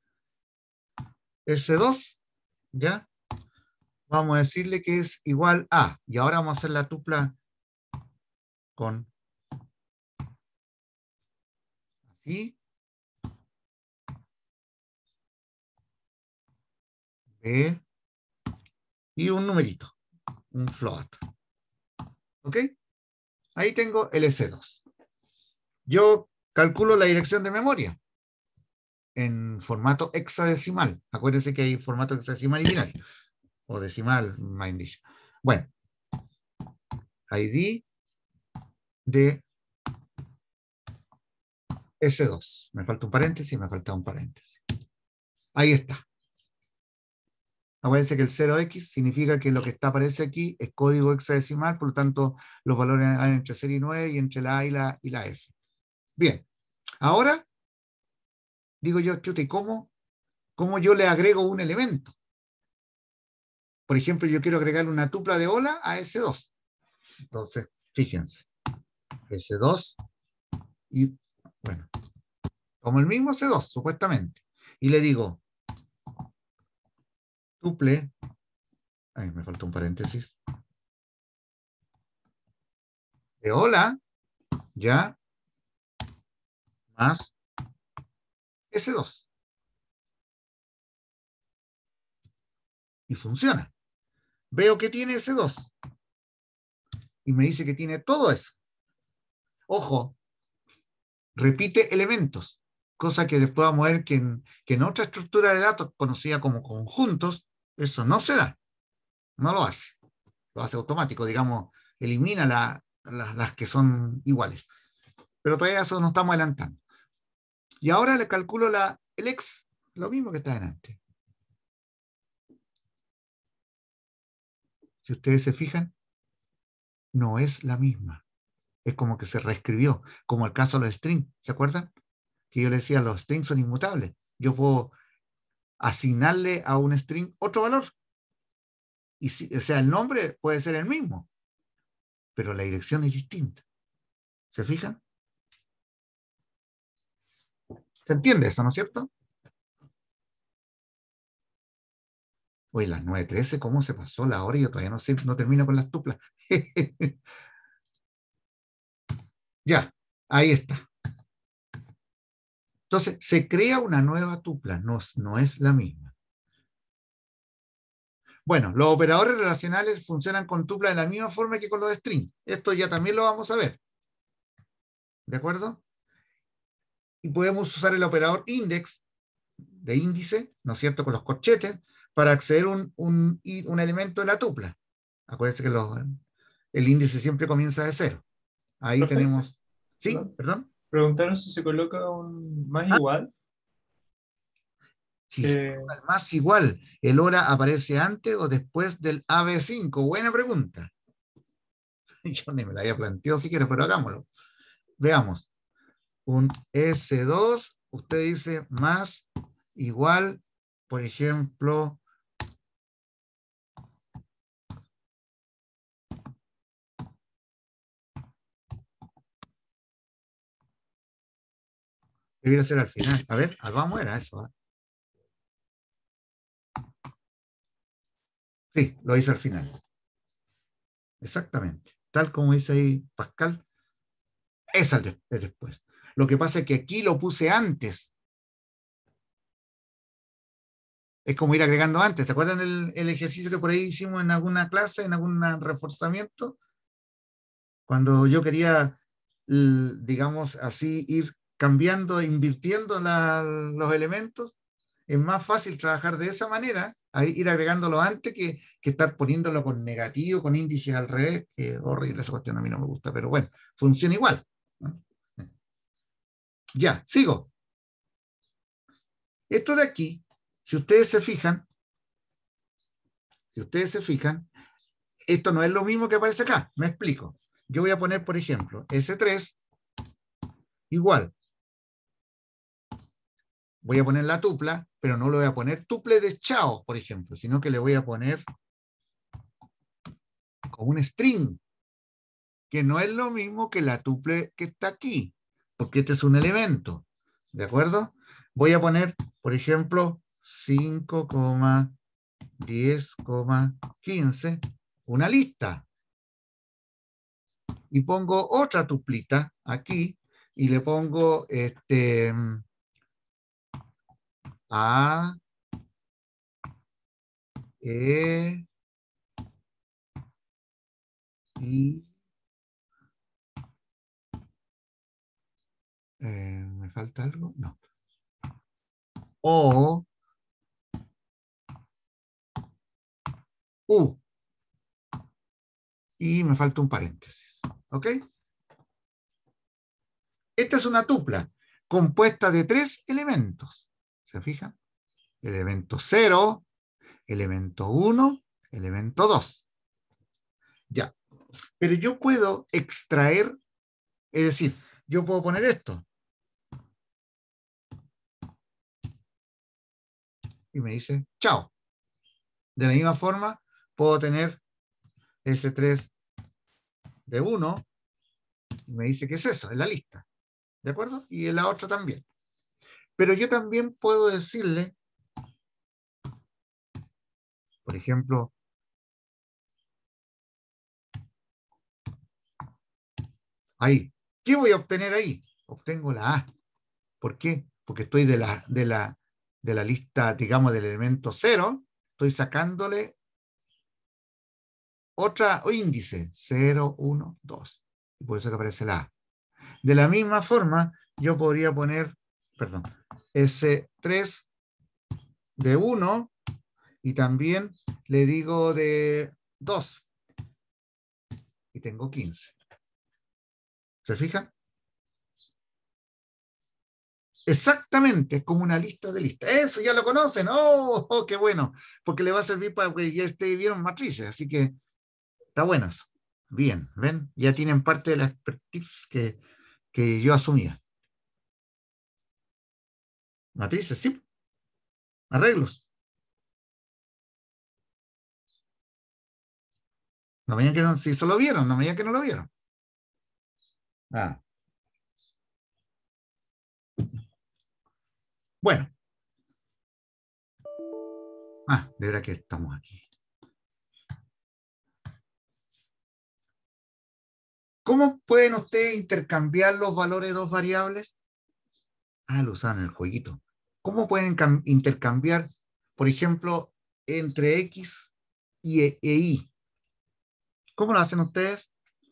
S2, ¿ya? Vamos a decirle que es igual a, y ahora vamos a hacer la tupla con así, B, y un numerito, un float. ¿Ok? Ahí tengo el S2. Yo calculo la dirección de memoria en formato hexadecimal. Acuérdense que hay formato hexadecimal y binario, o decimal, más dicho. Bueno, ID de S2. Me falta un paréntesis, me falta un paréntesis. Ahí está. Acuérdense que el 0x significa que lo que aparece aquí es código hexadecimal, por lo tanto los valores hay entre 0 y 9 y entre la A y la F. Bien, ahora digo yo, chuta, ¿y cómo yo le agrego un elemento? Por ejemplo, yo quiero agregarle una tupla de ola a S2. Entonces, fíjense, S2 y, bueno, como el mismo S2, supuestamente. Y le digo, tuple, ay, me falta un paréntesis, de ola, ya, más S2. Y funciona. Veo que tiene S2. Y me dice que tiene todo eso. Ojo, repite elementos, cosa que después vamos a ver que en otra estructura de datos conocida como conjuntos, eso no se da, no lo hace automático, digamos, elimina las que son iguales. Pero todavía eso nos estamos adelantando. Y ahora le calculo el X, lo mismo que está delante. Si ustedes se fijan, no es la misma. Es como que se reescribió, como el caso de los strings, ¿se acuerdan? Que yo le decía, los strings son inmutables. Yo puedo asignarle a un string otro valor. Y o sea, el nombre puede ser el mismo, pero la dirección es distinta. ¿Se fijan? ¿Se entiende eso, no es cierto? Oye, las 9:13, ¿cómo se pasó la hora? Y yo todavía no termino con las tuplas. Ya, ahí está. Entonces, se crea una nueva tupla, no es la misma. Bueno, los operadores relacionales funcionan con tuplas de la misma forma que con los strings. Esto ya también lo vamos a ver. ¿De acuerdo? Y podemos usar el operador index, de índice, ¿no es cierto?, con los corchetes, para acceder a un elemento de la tupla. Acuérdense que el índice siempre comienza de 0. Ahí Profe, tenemos... ¿Sí? perdón. ¿Perdón? Preguntaron si se coloca un más igual. Si se coloca el más igual, ¿el hora aparece antes o después del AB5? Buena pregunta. Yo ni me la había planteado siquiera, pero hagámoslo. Veamos. Un S2, usted dice más igual, por ejemplo, debiera ser al final. A ver, vamos, era eso. ¿Eh? Sí, lo hice al final. Exactamente. Tal como dice ahí Pascal, es después. Lo que pasa es que aquí lo puse antes. Es como ir agregando antes. ¿Se acuerdan el ejercicio que por ahí hicimos en alguna clase, en algún reforzamiento? Cuando yo quería, digamos así, ir cambiando, invirtiendo los elementos, es más fácil trabajar de esa manera, a ir agregándolo antes que estar poniéndolo con negativo, con índices al revés, que es horrible esa cuestión, a mí no me gusta, pero bueno, funciona igual, ¿no? Ya, sigo. Esto de aquí, si ustedes se fijan, esto no es lo mismo que aparece acá, me explico. Yo voy a poner, por ejemplo, S3 igual. Voy a poner la tupla, pero no le voy a poner tuple de chao, por ejemplo, sino que le voy a poner como un string, que no es lo mismo que la tuple que está aquí, porque este es un elemento, ¿de acuerdo? Voy a poner, por ejemplo, 5,10,15, una lista. Y pongo otra tuplita aquí, y le pongo A, E, I, ¿me falta algo? No. O, U. Y me falta un paréntesis. ¿Ok? Esta es una tupla compuesta de 3 elementos. ¿Se fijan? Elemento 0, elemento 1, elemento 2. Ya. Pero yo puedo extraer, es decir, yo puedo poner esto. Y me dice, chao. De la misma forma, puedo tener S3 de 1, y me dice que es eso, es la lista. ¿De acuerdo? Y en la otra también. Pero yo también puedo decirle, por ejemplo, ahí. ¿Qué voy a obtener ahí? Obtengo la A. ¿Por qué? Porque estoy de la lista, digamos, del elemento 0, estoy sacándole otra índice, 0, 1, 2. Y por eso que aparece la A. De la misma forma, yo podría poner, perdón, S3 de 1 y también le digo de 2. Y tengo 15. ¿Se fijan? Exactamente, es como una lista de listas. Eso ya lo conocen. ¡Oh, qué bueno! Porque le va a servir para que ya vieron matrices. Así que está bueno eso. Bien, ¿ven? Ya tienen parte de la expertise que yo asumía. Matrices, sí. Arreglos. No me digan que no, si eso lo vieron, no me digan que no lo vieron. Ah. Bueno. De verdad que estamos aquí. ¿Cómo pueden ustedes intercambiar los valores de dos variables? Lo usan en el jueguito. ¿Cómo pueden intercambiar, por ejemplo, entre X e Y? ¿Cómo lo hacen ustedes?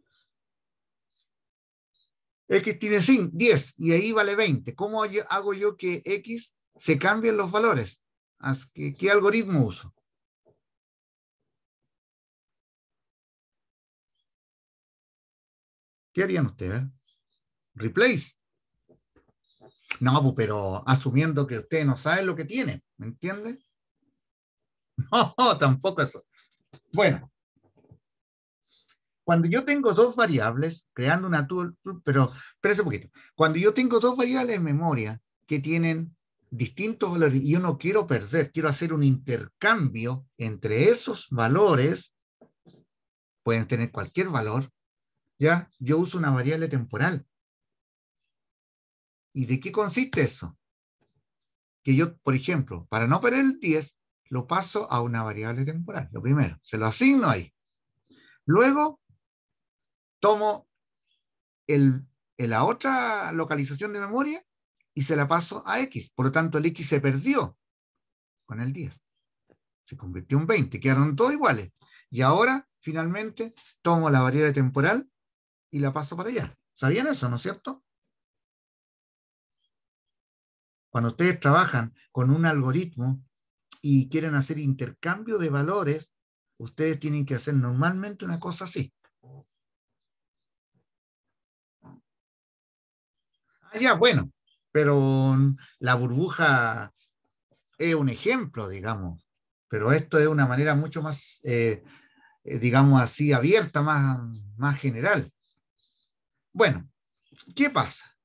X tiene 10 y Y vale 20. ¿Cómo hago yo que X se cambien los valores? ¿Qué algoritmo uso? ¿Qué harían ustedes? Replace. No, pero asumiendo que ustedes no saben lo que tienen, ¿me entienden? No, tampoco eso. Bueno, cuando yo tengo dos variables, creando una pero espérese un poquito. Cuando yo tengo dos variables en memoria que tienen distintos valores y yo no quiero perder, quiero hacer un intercambio entre esos valores, pueden tener cualquier valor, ¿ya? Yo uso una variable temporal. ¿Y de qué consiste eso? Que yo, por ejemplo, para no perder el 10, lo paso a una variable temporal. Lo primero, se lo asigno ahí. Luego, tomo la otra localización de memoria y se la paso a X. Por lo tanto, el X se perdió con el 10. Se convirtió en 20. Quedaron todos iguales. Y ahora, finalmente, tomo la variable temporal y la paso para allá. ¿Sabían eso, no es cierto? Cuando ustedes trabajan con un algoritmo y quieren hacer intercambio de valores, ustedes tienen que hacer normalmente una cosa así. Ah, ya, bueno, pero la burbuja es un ejemplo, digamos, pero esto es una manera mucho más, digamos así, abierta, más general. Bueno, ¿qué pasa?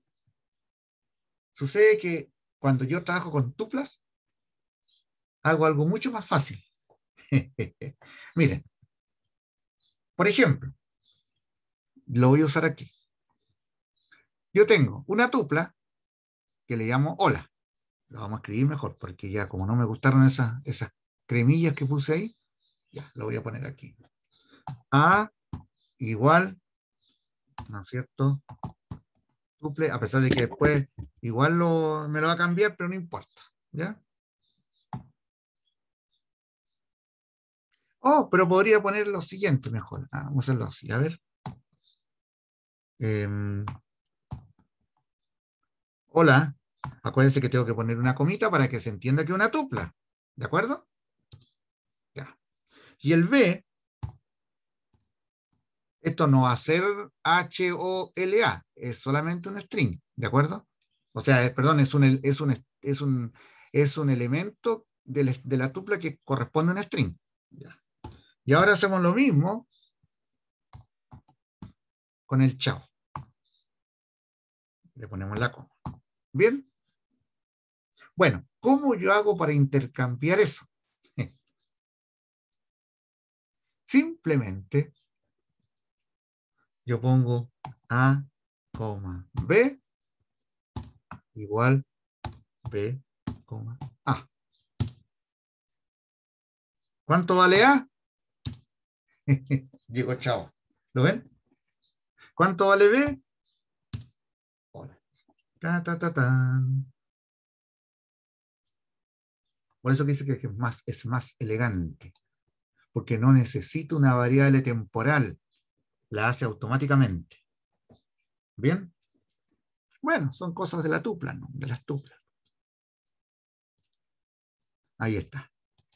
Sucede que cuando yo trabajo con tuplas, hago algo mucho más fácil. Miren, por ejemplo, lo voy a usar aquí. Yo tengo una tupla que le llamo hola. Lo vamos a escribir mejor, porque ya como no me gustaron esas cremillas que puse ahí, ya, lo voy a poner aquí. A igual, ¿no es cierto? Tuple, a pesar de que después igual me lo va a cambiar, pero no importa, ¿ya? Oh, pero podría poner lo siguiente mejor. Vamos a hacerlo así, a ver. Hola, acuérdense que tengo que poner una comita para que se entienda que es una tupla, ¿de acuerdo? Ya. Y el B, esto no va a ser HOLA, es solamente un string, ¿de acuerdo? O sea, perdón, es un elemento de la tupla que corresponde a un string. Ya. Y ahora hacemos lo mismo con el chao. Le ponemos la coma. ¿Bien? Bueno, ¿cómo yo hago para intercambiar eso? Simplemente yo pongo A, B igual B, A. ¿Cuánto vale A? Digo chao. ¿Lo ven? ¿Cuánto vale B? Hola. Ta, ta, ta, tan. Por eso que dice que es más elegante, porque no necesita una variable temporal, la hace automáticamente. ¿Bien? Bueno, son cosas de la tupla, ¿no? De las tuplas. Ahí está.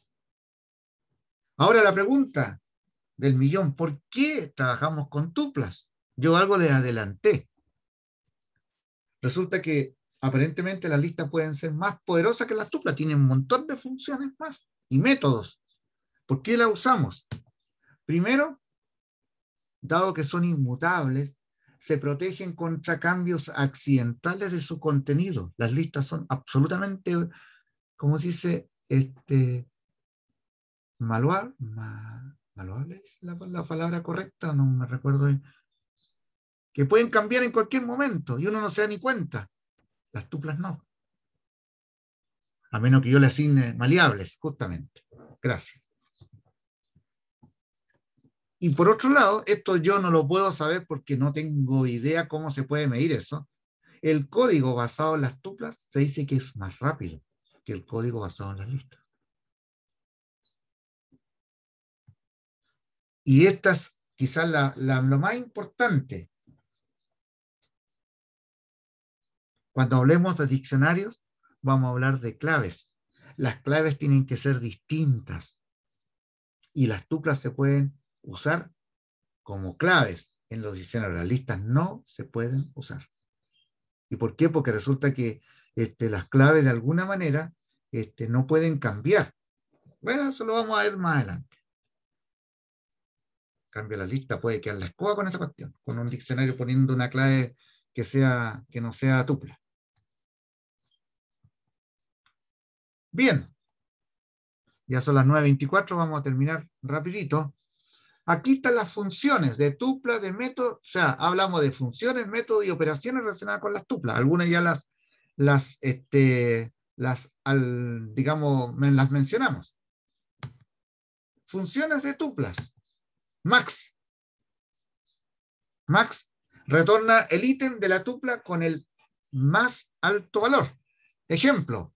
Ahora la pregunta del millón, ¿por qué trabajamos con tuplas? Yo algo les adelanté. Resulta que aparentemente las listas pueden ser más poderosas que las tuplas, tienen un montón de funciones más y métodos. ¿Por qué las usamos? Primero, dado que son inmutables, se protegen contra cambios accidentales de su contenido. Las listas son absolutamente, ¿cómo se dice? Maluable es la palabra correcta, no me recuerdo bien. Que pueden cambiar en cualquier momento y uno no se da ni cuenta. Las tuplas no. A menos que yo le asigne maleables, justamente. Gracias. Y por otro lado, esto yo no lo puedo saber porque no tengo idea cómo se puede medir eso. El código basado en las tuplas se dice que es más rápido que el código basado en las listas. Y esta es quizás lo más importante. Cuando hablemos de diccionarios, vamos a hablar de claves. Las claves tienen que ser distintas y las tuplas se pueden usar como claves en los diccionarios. Las listas no se pueden usar. ¿Y por qué? Porque resulta que las claves de alguna manera no pueden cambiar. Bueno, eso lo vamos a ver más adelante. En cambio, la lista puede quedar la escoba con esa cuestión, con un diccionario poniendo una clave que no sea tupla. Bien, ya son las 9:24, vamos a terminar rapidito. Aquí están las funciones de tupla, de método, o sea, hablamos de funciones, métodos y operaciones relacionadas con las tuplas. Algunas ya digamos, las mencionamos. Funciones de tuplas. Max. Max retorna el ítem de la tupla con el más alto valor. Ejemplo.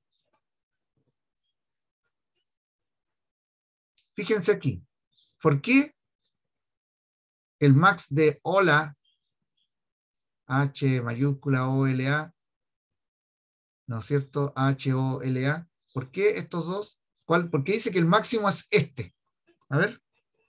Fíjense aquí. ¿Por qué el max de hola, H mayúscula OLA, ¿no es cierto? HOLA. ¿Por qué estos dos? ¿Por qué dice que el máximo es este? A ver.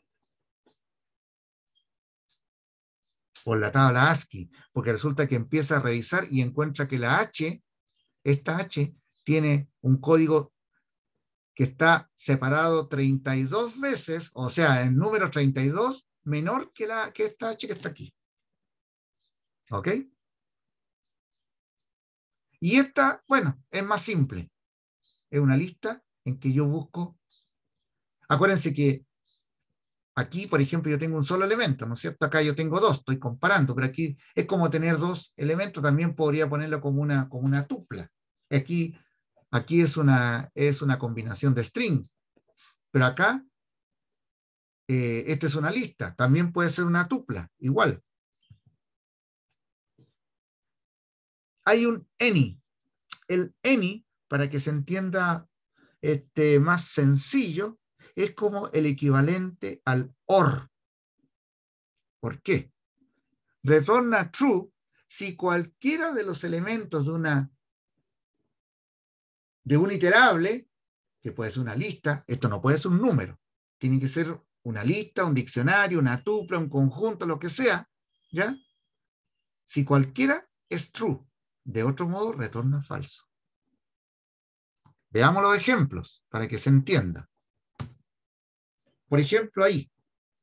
Por la tabla ASCII, porque resulta que empieza a revisar y encuentra que la H, esta H, tiene un código que está separado 32 veces, o sea, el número 32 menor que esta H que está aquí. ¿Ok? Y esta, bueno, es más simple. Es una lista en que yo busco. Acuérdense que aquí, por ejemplo, yo tengo un solo elemento, ¿no es cierto? Acá yo tengo dos, estoy comparando, pero aquí es como tener dos elementos, también podría ponerlo como una tupla. Aquí es una combinación de strings, pero acá, esta es una lista, también puede ser una tupla, igual. Hay un any. El any, para que se entienda más sencillo, es como el equivalente al OR. ¿Por qué? Retorna true si cualquiera de los elementos de un iterable, que puede ser una lista, esto no puede ser un número, tiene que ser una lista, un diccionario, una tupla, un conjunto, lo que sea, ¿ya? Si cualquiera es true, de otro modo retorna falso. Veamos los ejemplos para que se entienda. Por ejemplo, ahí.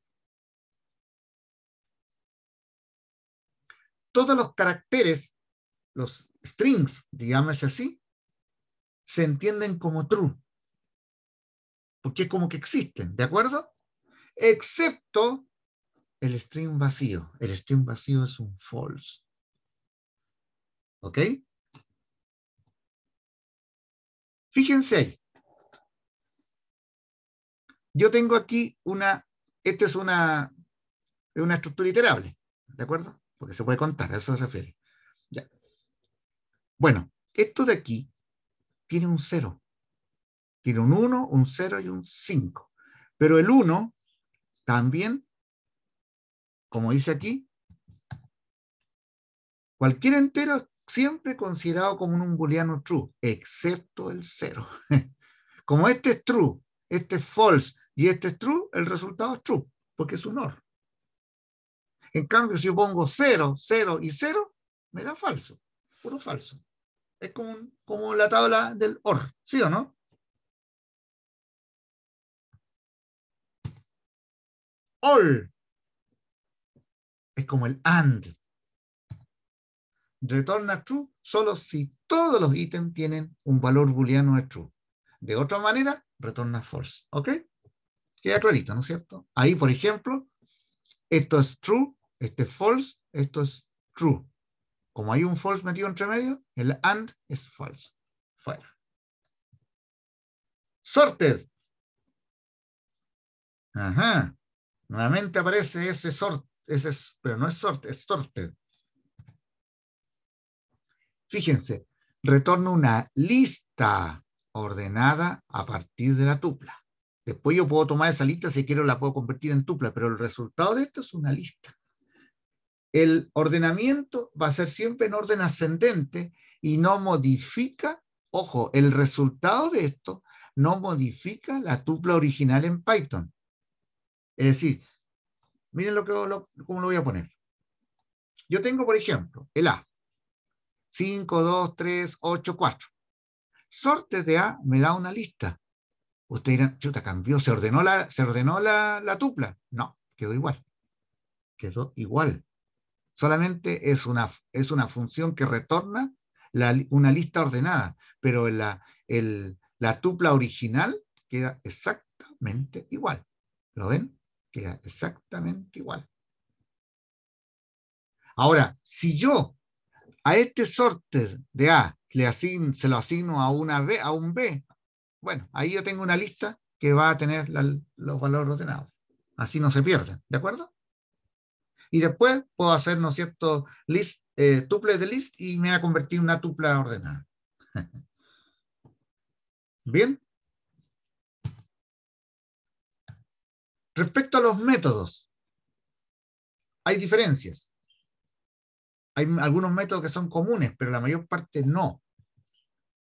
Todos los caracteres, los strings, digamos así, se entienden como true. Porque es como que existen, ¿de acuerdo? Excepto el string vacío. El string vacío es un false. ¿Ok? Fíjense ahí. Yo tengo aquí esta es una estructura iterable, ¿de acuerdo? Porque se puede contar, a eso se refiere. Ya. Bueno, esto de aquí tiene un 0. Tiene un 1, un 0 y un 5. Pero el 1 también, como dice aquí, cualquier entero es siempre considerado como un booleano true, excepto el 0. Como este es true, este es false y este es true, el resultado es true, porque es un OR. En cambio, si yo pongo 0, 0 y 0, me da falso, puro falso. Es como la tabla del OR, ¿sí o no? All es como el AND. Retorna true solo si todos los ítems tienen un valor booleano de true. De otra manera, retorna false. ¿Ok? Queda clarito, ¿no es cierto? Ahí, por ejemplo, esto es true, este es false, esto es true. Como hay un false metido entre medio, el AND es false. Fuera. Sorted. Ajá. Nuevamente aparece ese sort, pero no es sorted, es sorted. Fíjense, retorno una lista ordenada a partir de la tupla. Después yo puedo tomar esa lista, si quiero la puedo convertir en tupla, pero el resultado de esto es una lista. El ordenamiento va a ser siempre en orden ascendente y no modifica, ojo, el resultado de esto no modifica la tupla original en Python. Es decir, miren cómo lo voy a poner. Yo tengo, por ejemplo, el A. 5, 2, 3, 8, 4. Sorted de A me da una lista. Ustedes dirán, chuta, cambió, se ordenó la tupla. No, quedó igual. Quedó igual. Solamente es una función que retorna una lista ordenada, pero la tupla original queda exactamente igual. ¿Lo ven? Queda exactamente igual. Ahora, si yo a este sorted de A se lo asigno a un B, bueno, ahí yo tengo una lista que va a tener los valores ordenados. Así no se pierden, ¿de acuerdo? Y después puedo hacer, ¿no es cierto?, tuple de list y me va a convertir en una tupla ordenada. Bien. Respecto a los métodos, hay diferencias. Hay algunos métodos que son comunes, pero la mayor parte no.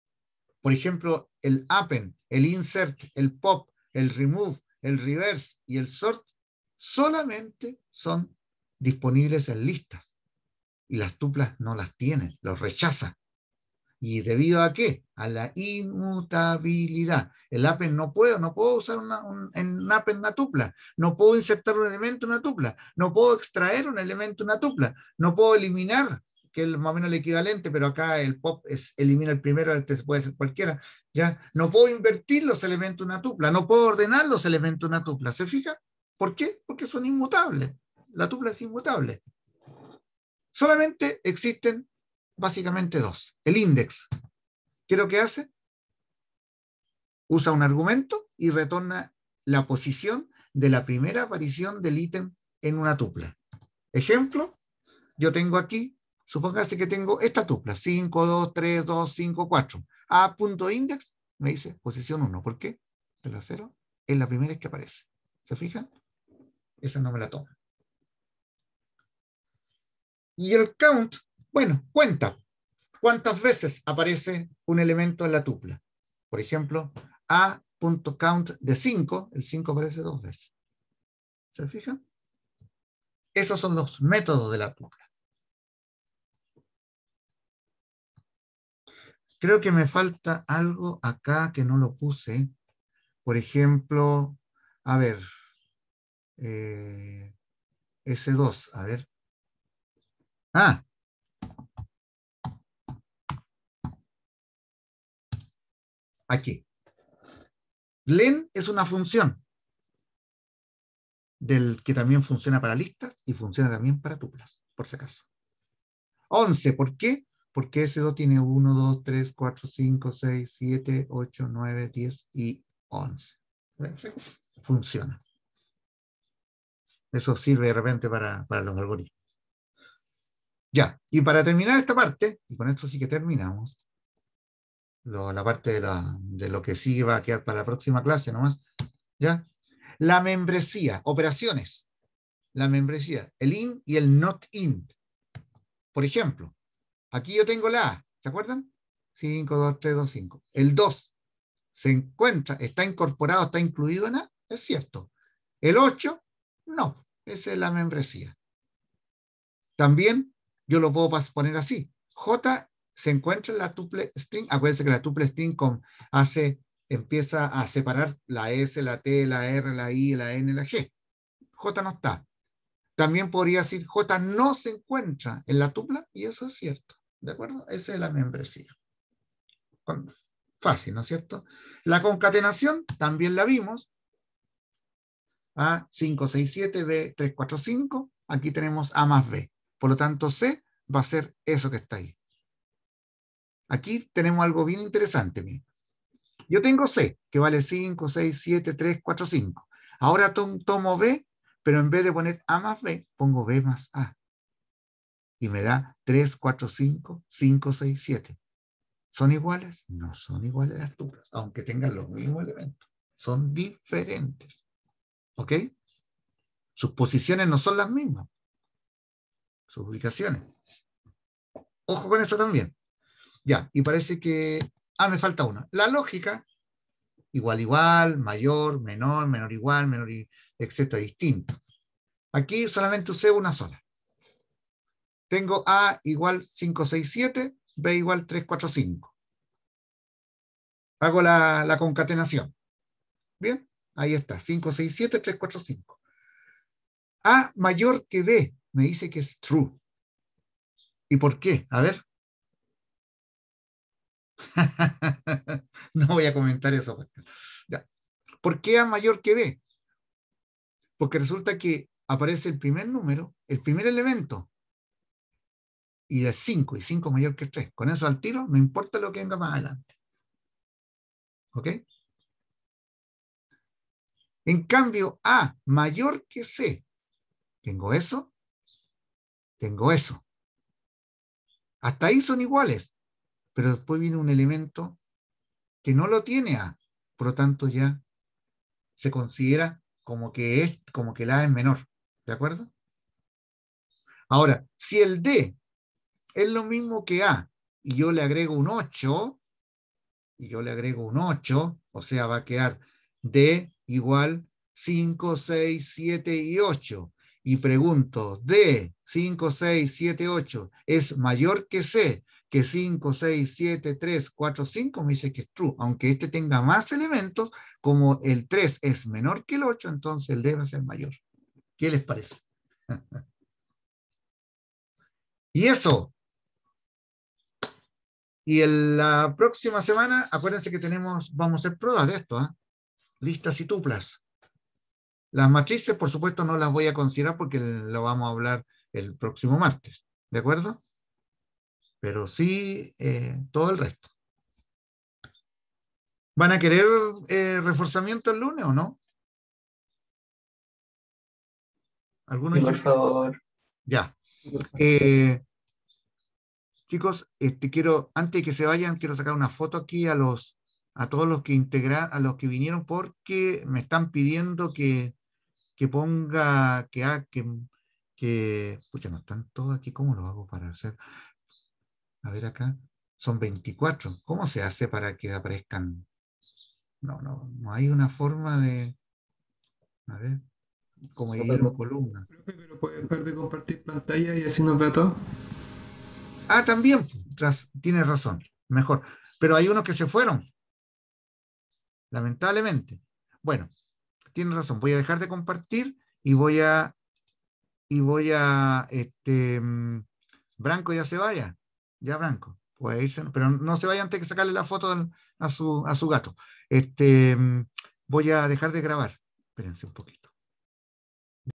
Por ejemplo, el append, el insert, el pop, el remove, el reverse y el sort solamente son disponibles en listas. Y las tuplas no las tienen, los rechaza. ¿Y debido a qué? A la inmutabilidad. El append no puedo usar en un append una tupla, no puedo insertar un elemento en una tupla, no puedo extraer un elemento en una tupla, no puedo eliminar, que es más o menos el equivalente, pero acá el pop elimina el primero, este puede ser cualquiera, ¿ya? No puedo invertir los elementos en una tupla, no puedo ordenar los elementos en una tupla, ¿se fijan? ¿Por qué? Porque son inmutables. La tupla es inmutable. Solamente existen básicamente dos. El index, ¿qué es lo que hace? Usa un argumento y retorna la posición de la primera aparición del ítem en una tupla. Ejemplo, yo tengo aquí, supóngase que tengo esta tupla, 5, 2, 3, 2, 5, 4. A.index me dice posición 1. ¿Por qué? De la 0 es la primera que aparece. ¿Se fijan? Esa no me la toma. Y el count, bueno, cuenta cuántas veces aparece un elemento en la tupla. Por ejemplo, a.count de 5, el 5 aparece 2 veces. ¿Se fijan? Esos son los métodos de la tupla. Creo que me falta algo acá que no lo puse. Por ejemplo, a ver, S2, a ver. Aquí. Len es una función que también funciona para listas y funciona también para tuplas, por si acaso. 11, ¿por qué? Porque S2 tiene 1, 2, 3, 4, 5, 6, 7, 8, 9, 10 y 11. Perfecto. Funciona. Eso sirve de repente para los algoritmos. Ya, y para terminar esta parte, y con esto sí que terminamos, la parte de lo que sigue va a quedar para la próxima clase nomás, ¿ya? La membresía, operaciones. La membresía, el in y el not in. Por ejemplo, aquí yo tengo la A, ¿se acuerdan? 5, 2, 3, 2, 5. El 2 se encuentra, está incorporado, está incluido en A, es cierto. El 8, no, esa es la membresía. También yo lo puedo poner así. J se encuentra en la tuple string. Acuérdense que la tuple string empieza a separar la S, la T, la R, la I, la N, la G. J no está. También podría decir J no se encuentra en la tupla, y eso es cierto. ¿De acuerdo? Esa es la membresía. Fácil, ¿no es cierto? La concatenación también la vimos. A 5, 6, 7, B 3, 4, 5. Aquí tenemos A más B. Por lo tanto, C va a ser eso que está ahí. Aquí tenemos algo bien interesante. Miren. Yo tengo C, que vale 5, 6, 7, 3, 4, 5. Ahora tomo B, pero en vez de poner A más B, pongo B más A. Y me da 3, 4, 5, 5, 6, 7. ¿Son iguales? No son iguales las tuplas, aunque tengan los mismos elementos. Son diferentes. ¿Ok? Sus posiciones no son las mismas. Sus ubicaciones. Ojo con eso también. Ya, y parece que... me falta una. La lógica, igual, igual, mayor, menor igual, etcétera, distinto. Aquí solamente usé una sola. Tengo A igual 5, 6, 7, B igual 3, 4, 5. Hago la concatenación. Bien, ahí está, 5, 6, 7, 3, 4, 5. A mayor que B, me dice que es true. ¿Y por qué? A ver. No voy a comentar eso. Ya. ¿Por qué A mayor que B? Porque resulta que aparece el primer número, el primer elemento, y es 5, y 5 mayor que 3. Con eso al tiro, no importa lo que venga más adelante. ¿Ok? En cambio, A mayor que C. Tengo eso. Tengo eso. Hasta ahí son iguales. Pero después viene un elemento que no lo tiene A. Por lo tanto, ya se considera como que la A es menor. ¿De acuerdo? Ahora, si el D es lo mismo que A y yo le agrego un 8, y yo le agrego un 8, o sea, va a quedar D igual 5, 6, 7 y 8. Y pregunto, D, 5, 6, 7, 8, ¿es mayor que C? Que 5, 6, 7, 3, 4, 5, me dice que es true. Aunque este tenga más elementos, como el 3 es menor que el 8, entonces el D va a ser mayor. ¿Qué les parece? Y eso. Y en la próxima semana, acuérdense que vamos a hacer pruebas de esto, ¿eh? Listas y tuplas. Las matrices, por supuesto, no las voy a considerar porque lo vamos a hablar el próximo martes, ¿de acuerdo? Pero sí todo el resto. ¿Van a querer reforzamiento el lunes o no? ¿Alguno Sí, por dice que favor. ya? Chicos, quiero, antes de que se vayan, quiero sacar una foto aquí a todos los que a los que vinieron, porque me están pidiendo que ponga, pucha, no están todos aquí, ¿cómo lo hago para hacer? A ver acá, son 24. ¿Cómo se hace para que aparezcan? No hay una forma de, a ver, como dividieron columnas. Profe, pero puede dejar de compartir pantalla y así nos ve a todos. Ah, también, tienes razón, mejor. Pero hay unos que se fueron, lamentablemente. Bueno, tienes razón, voy a dejar de compartir y Branco ya se vaya, ya Branco, puede irse, pero no se vaya antes que sacarle la foto a su gato. Voy a dejar de grabar, espérense un poquito.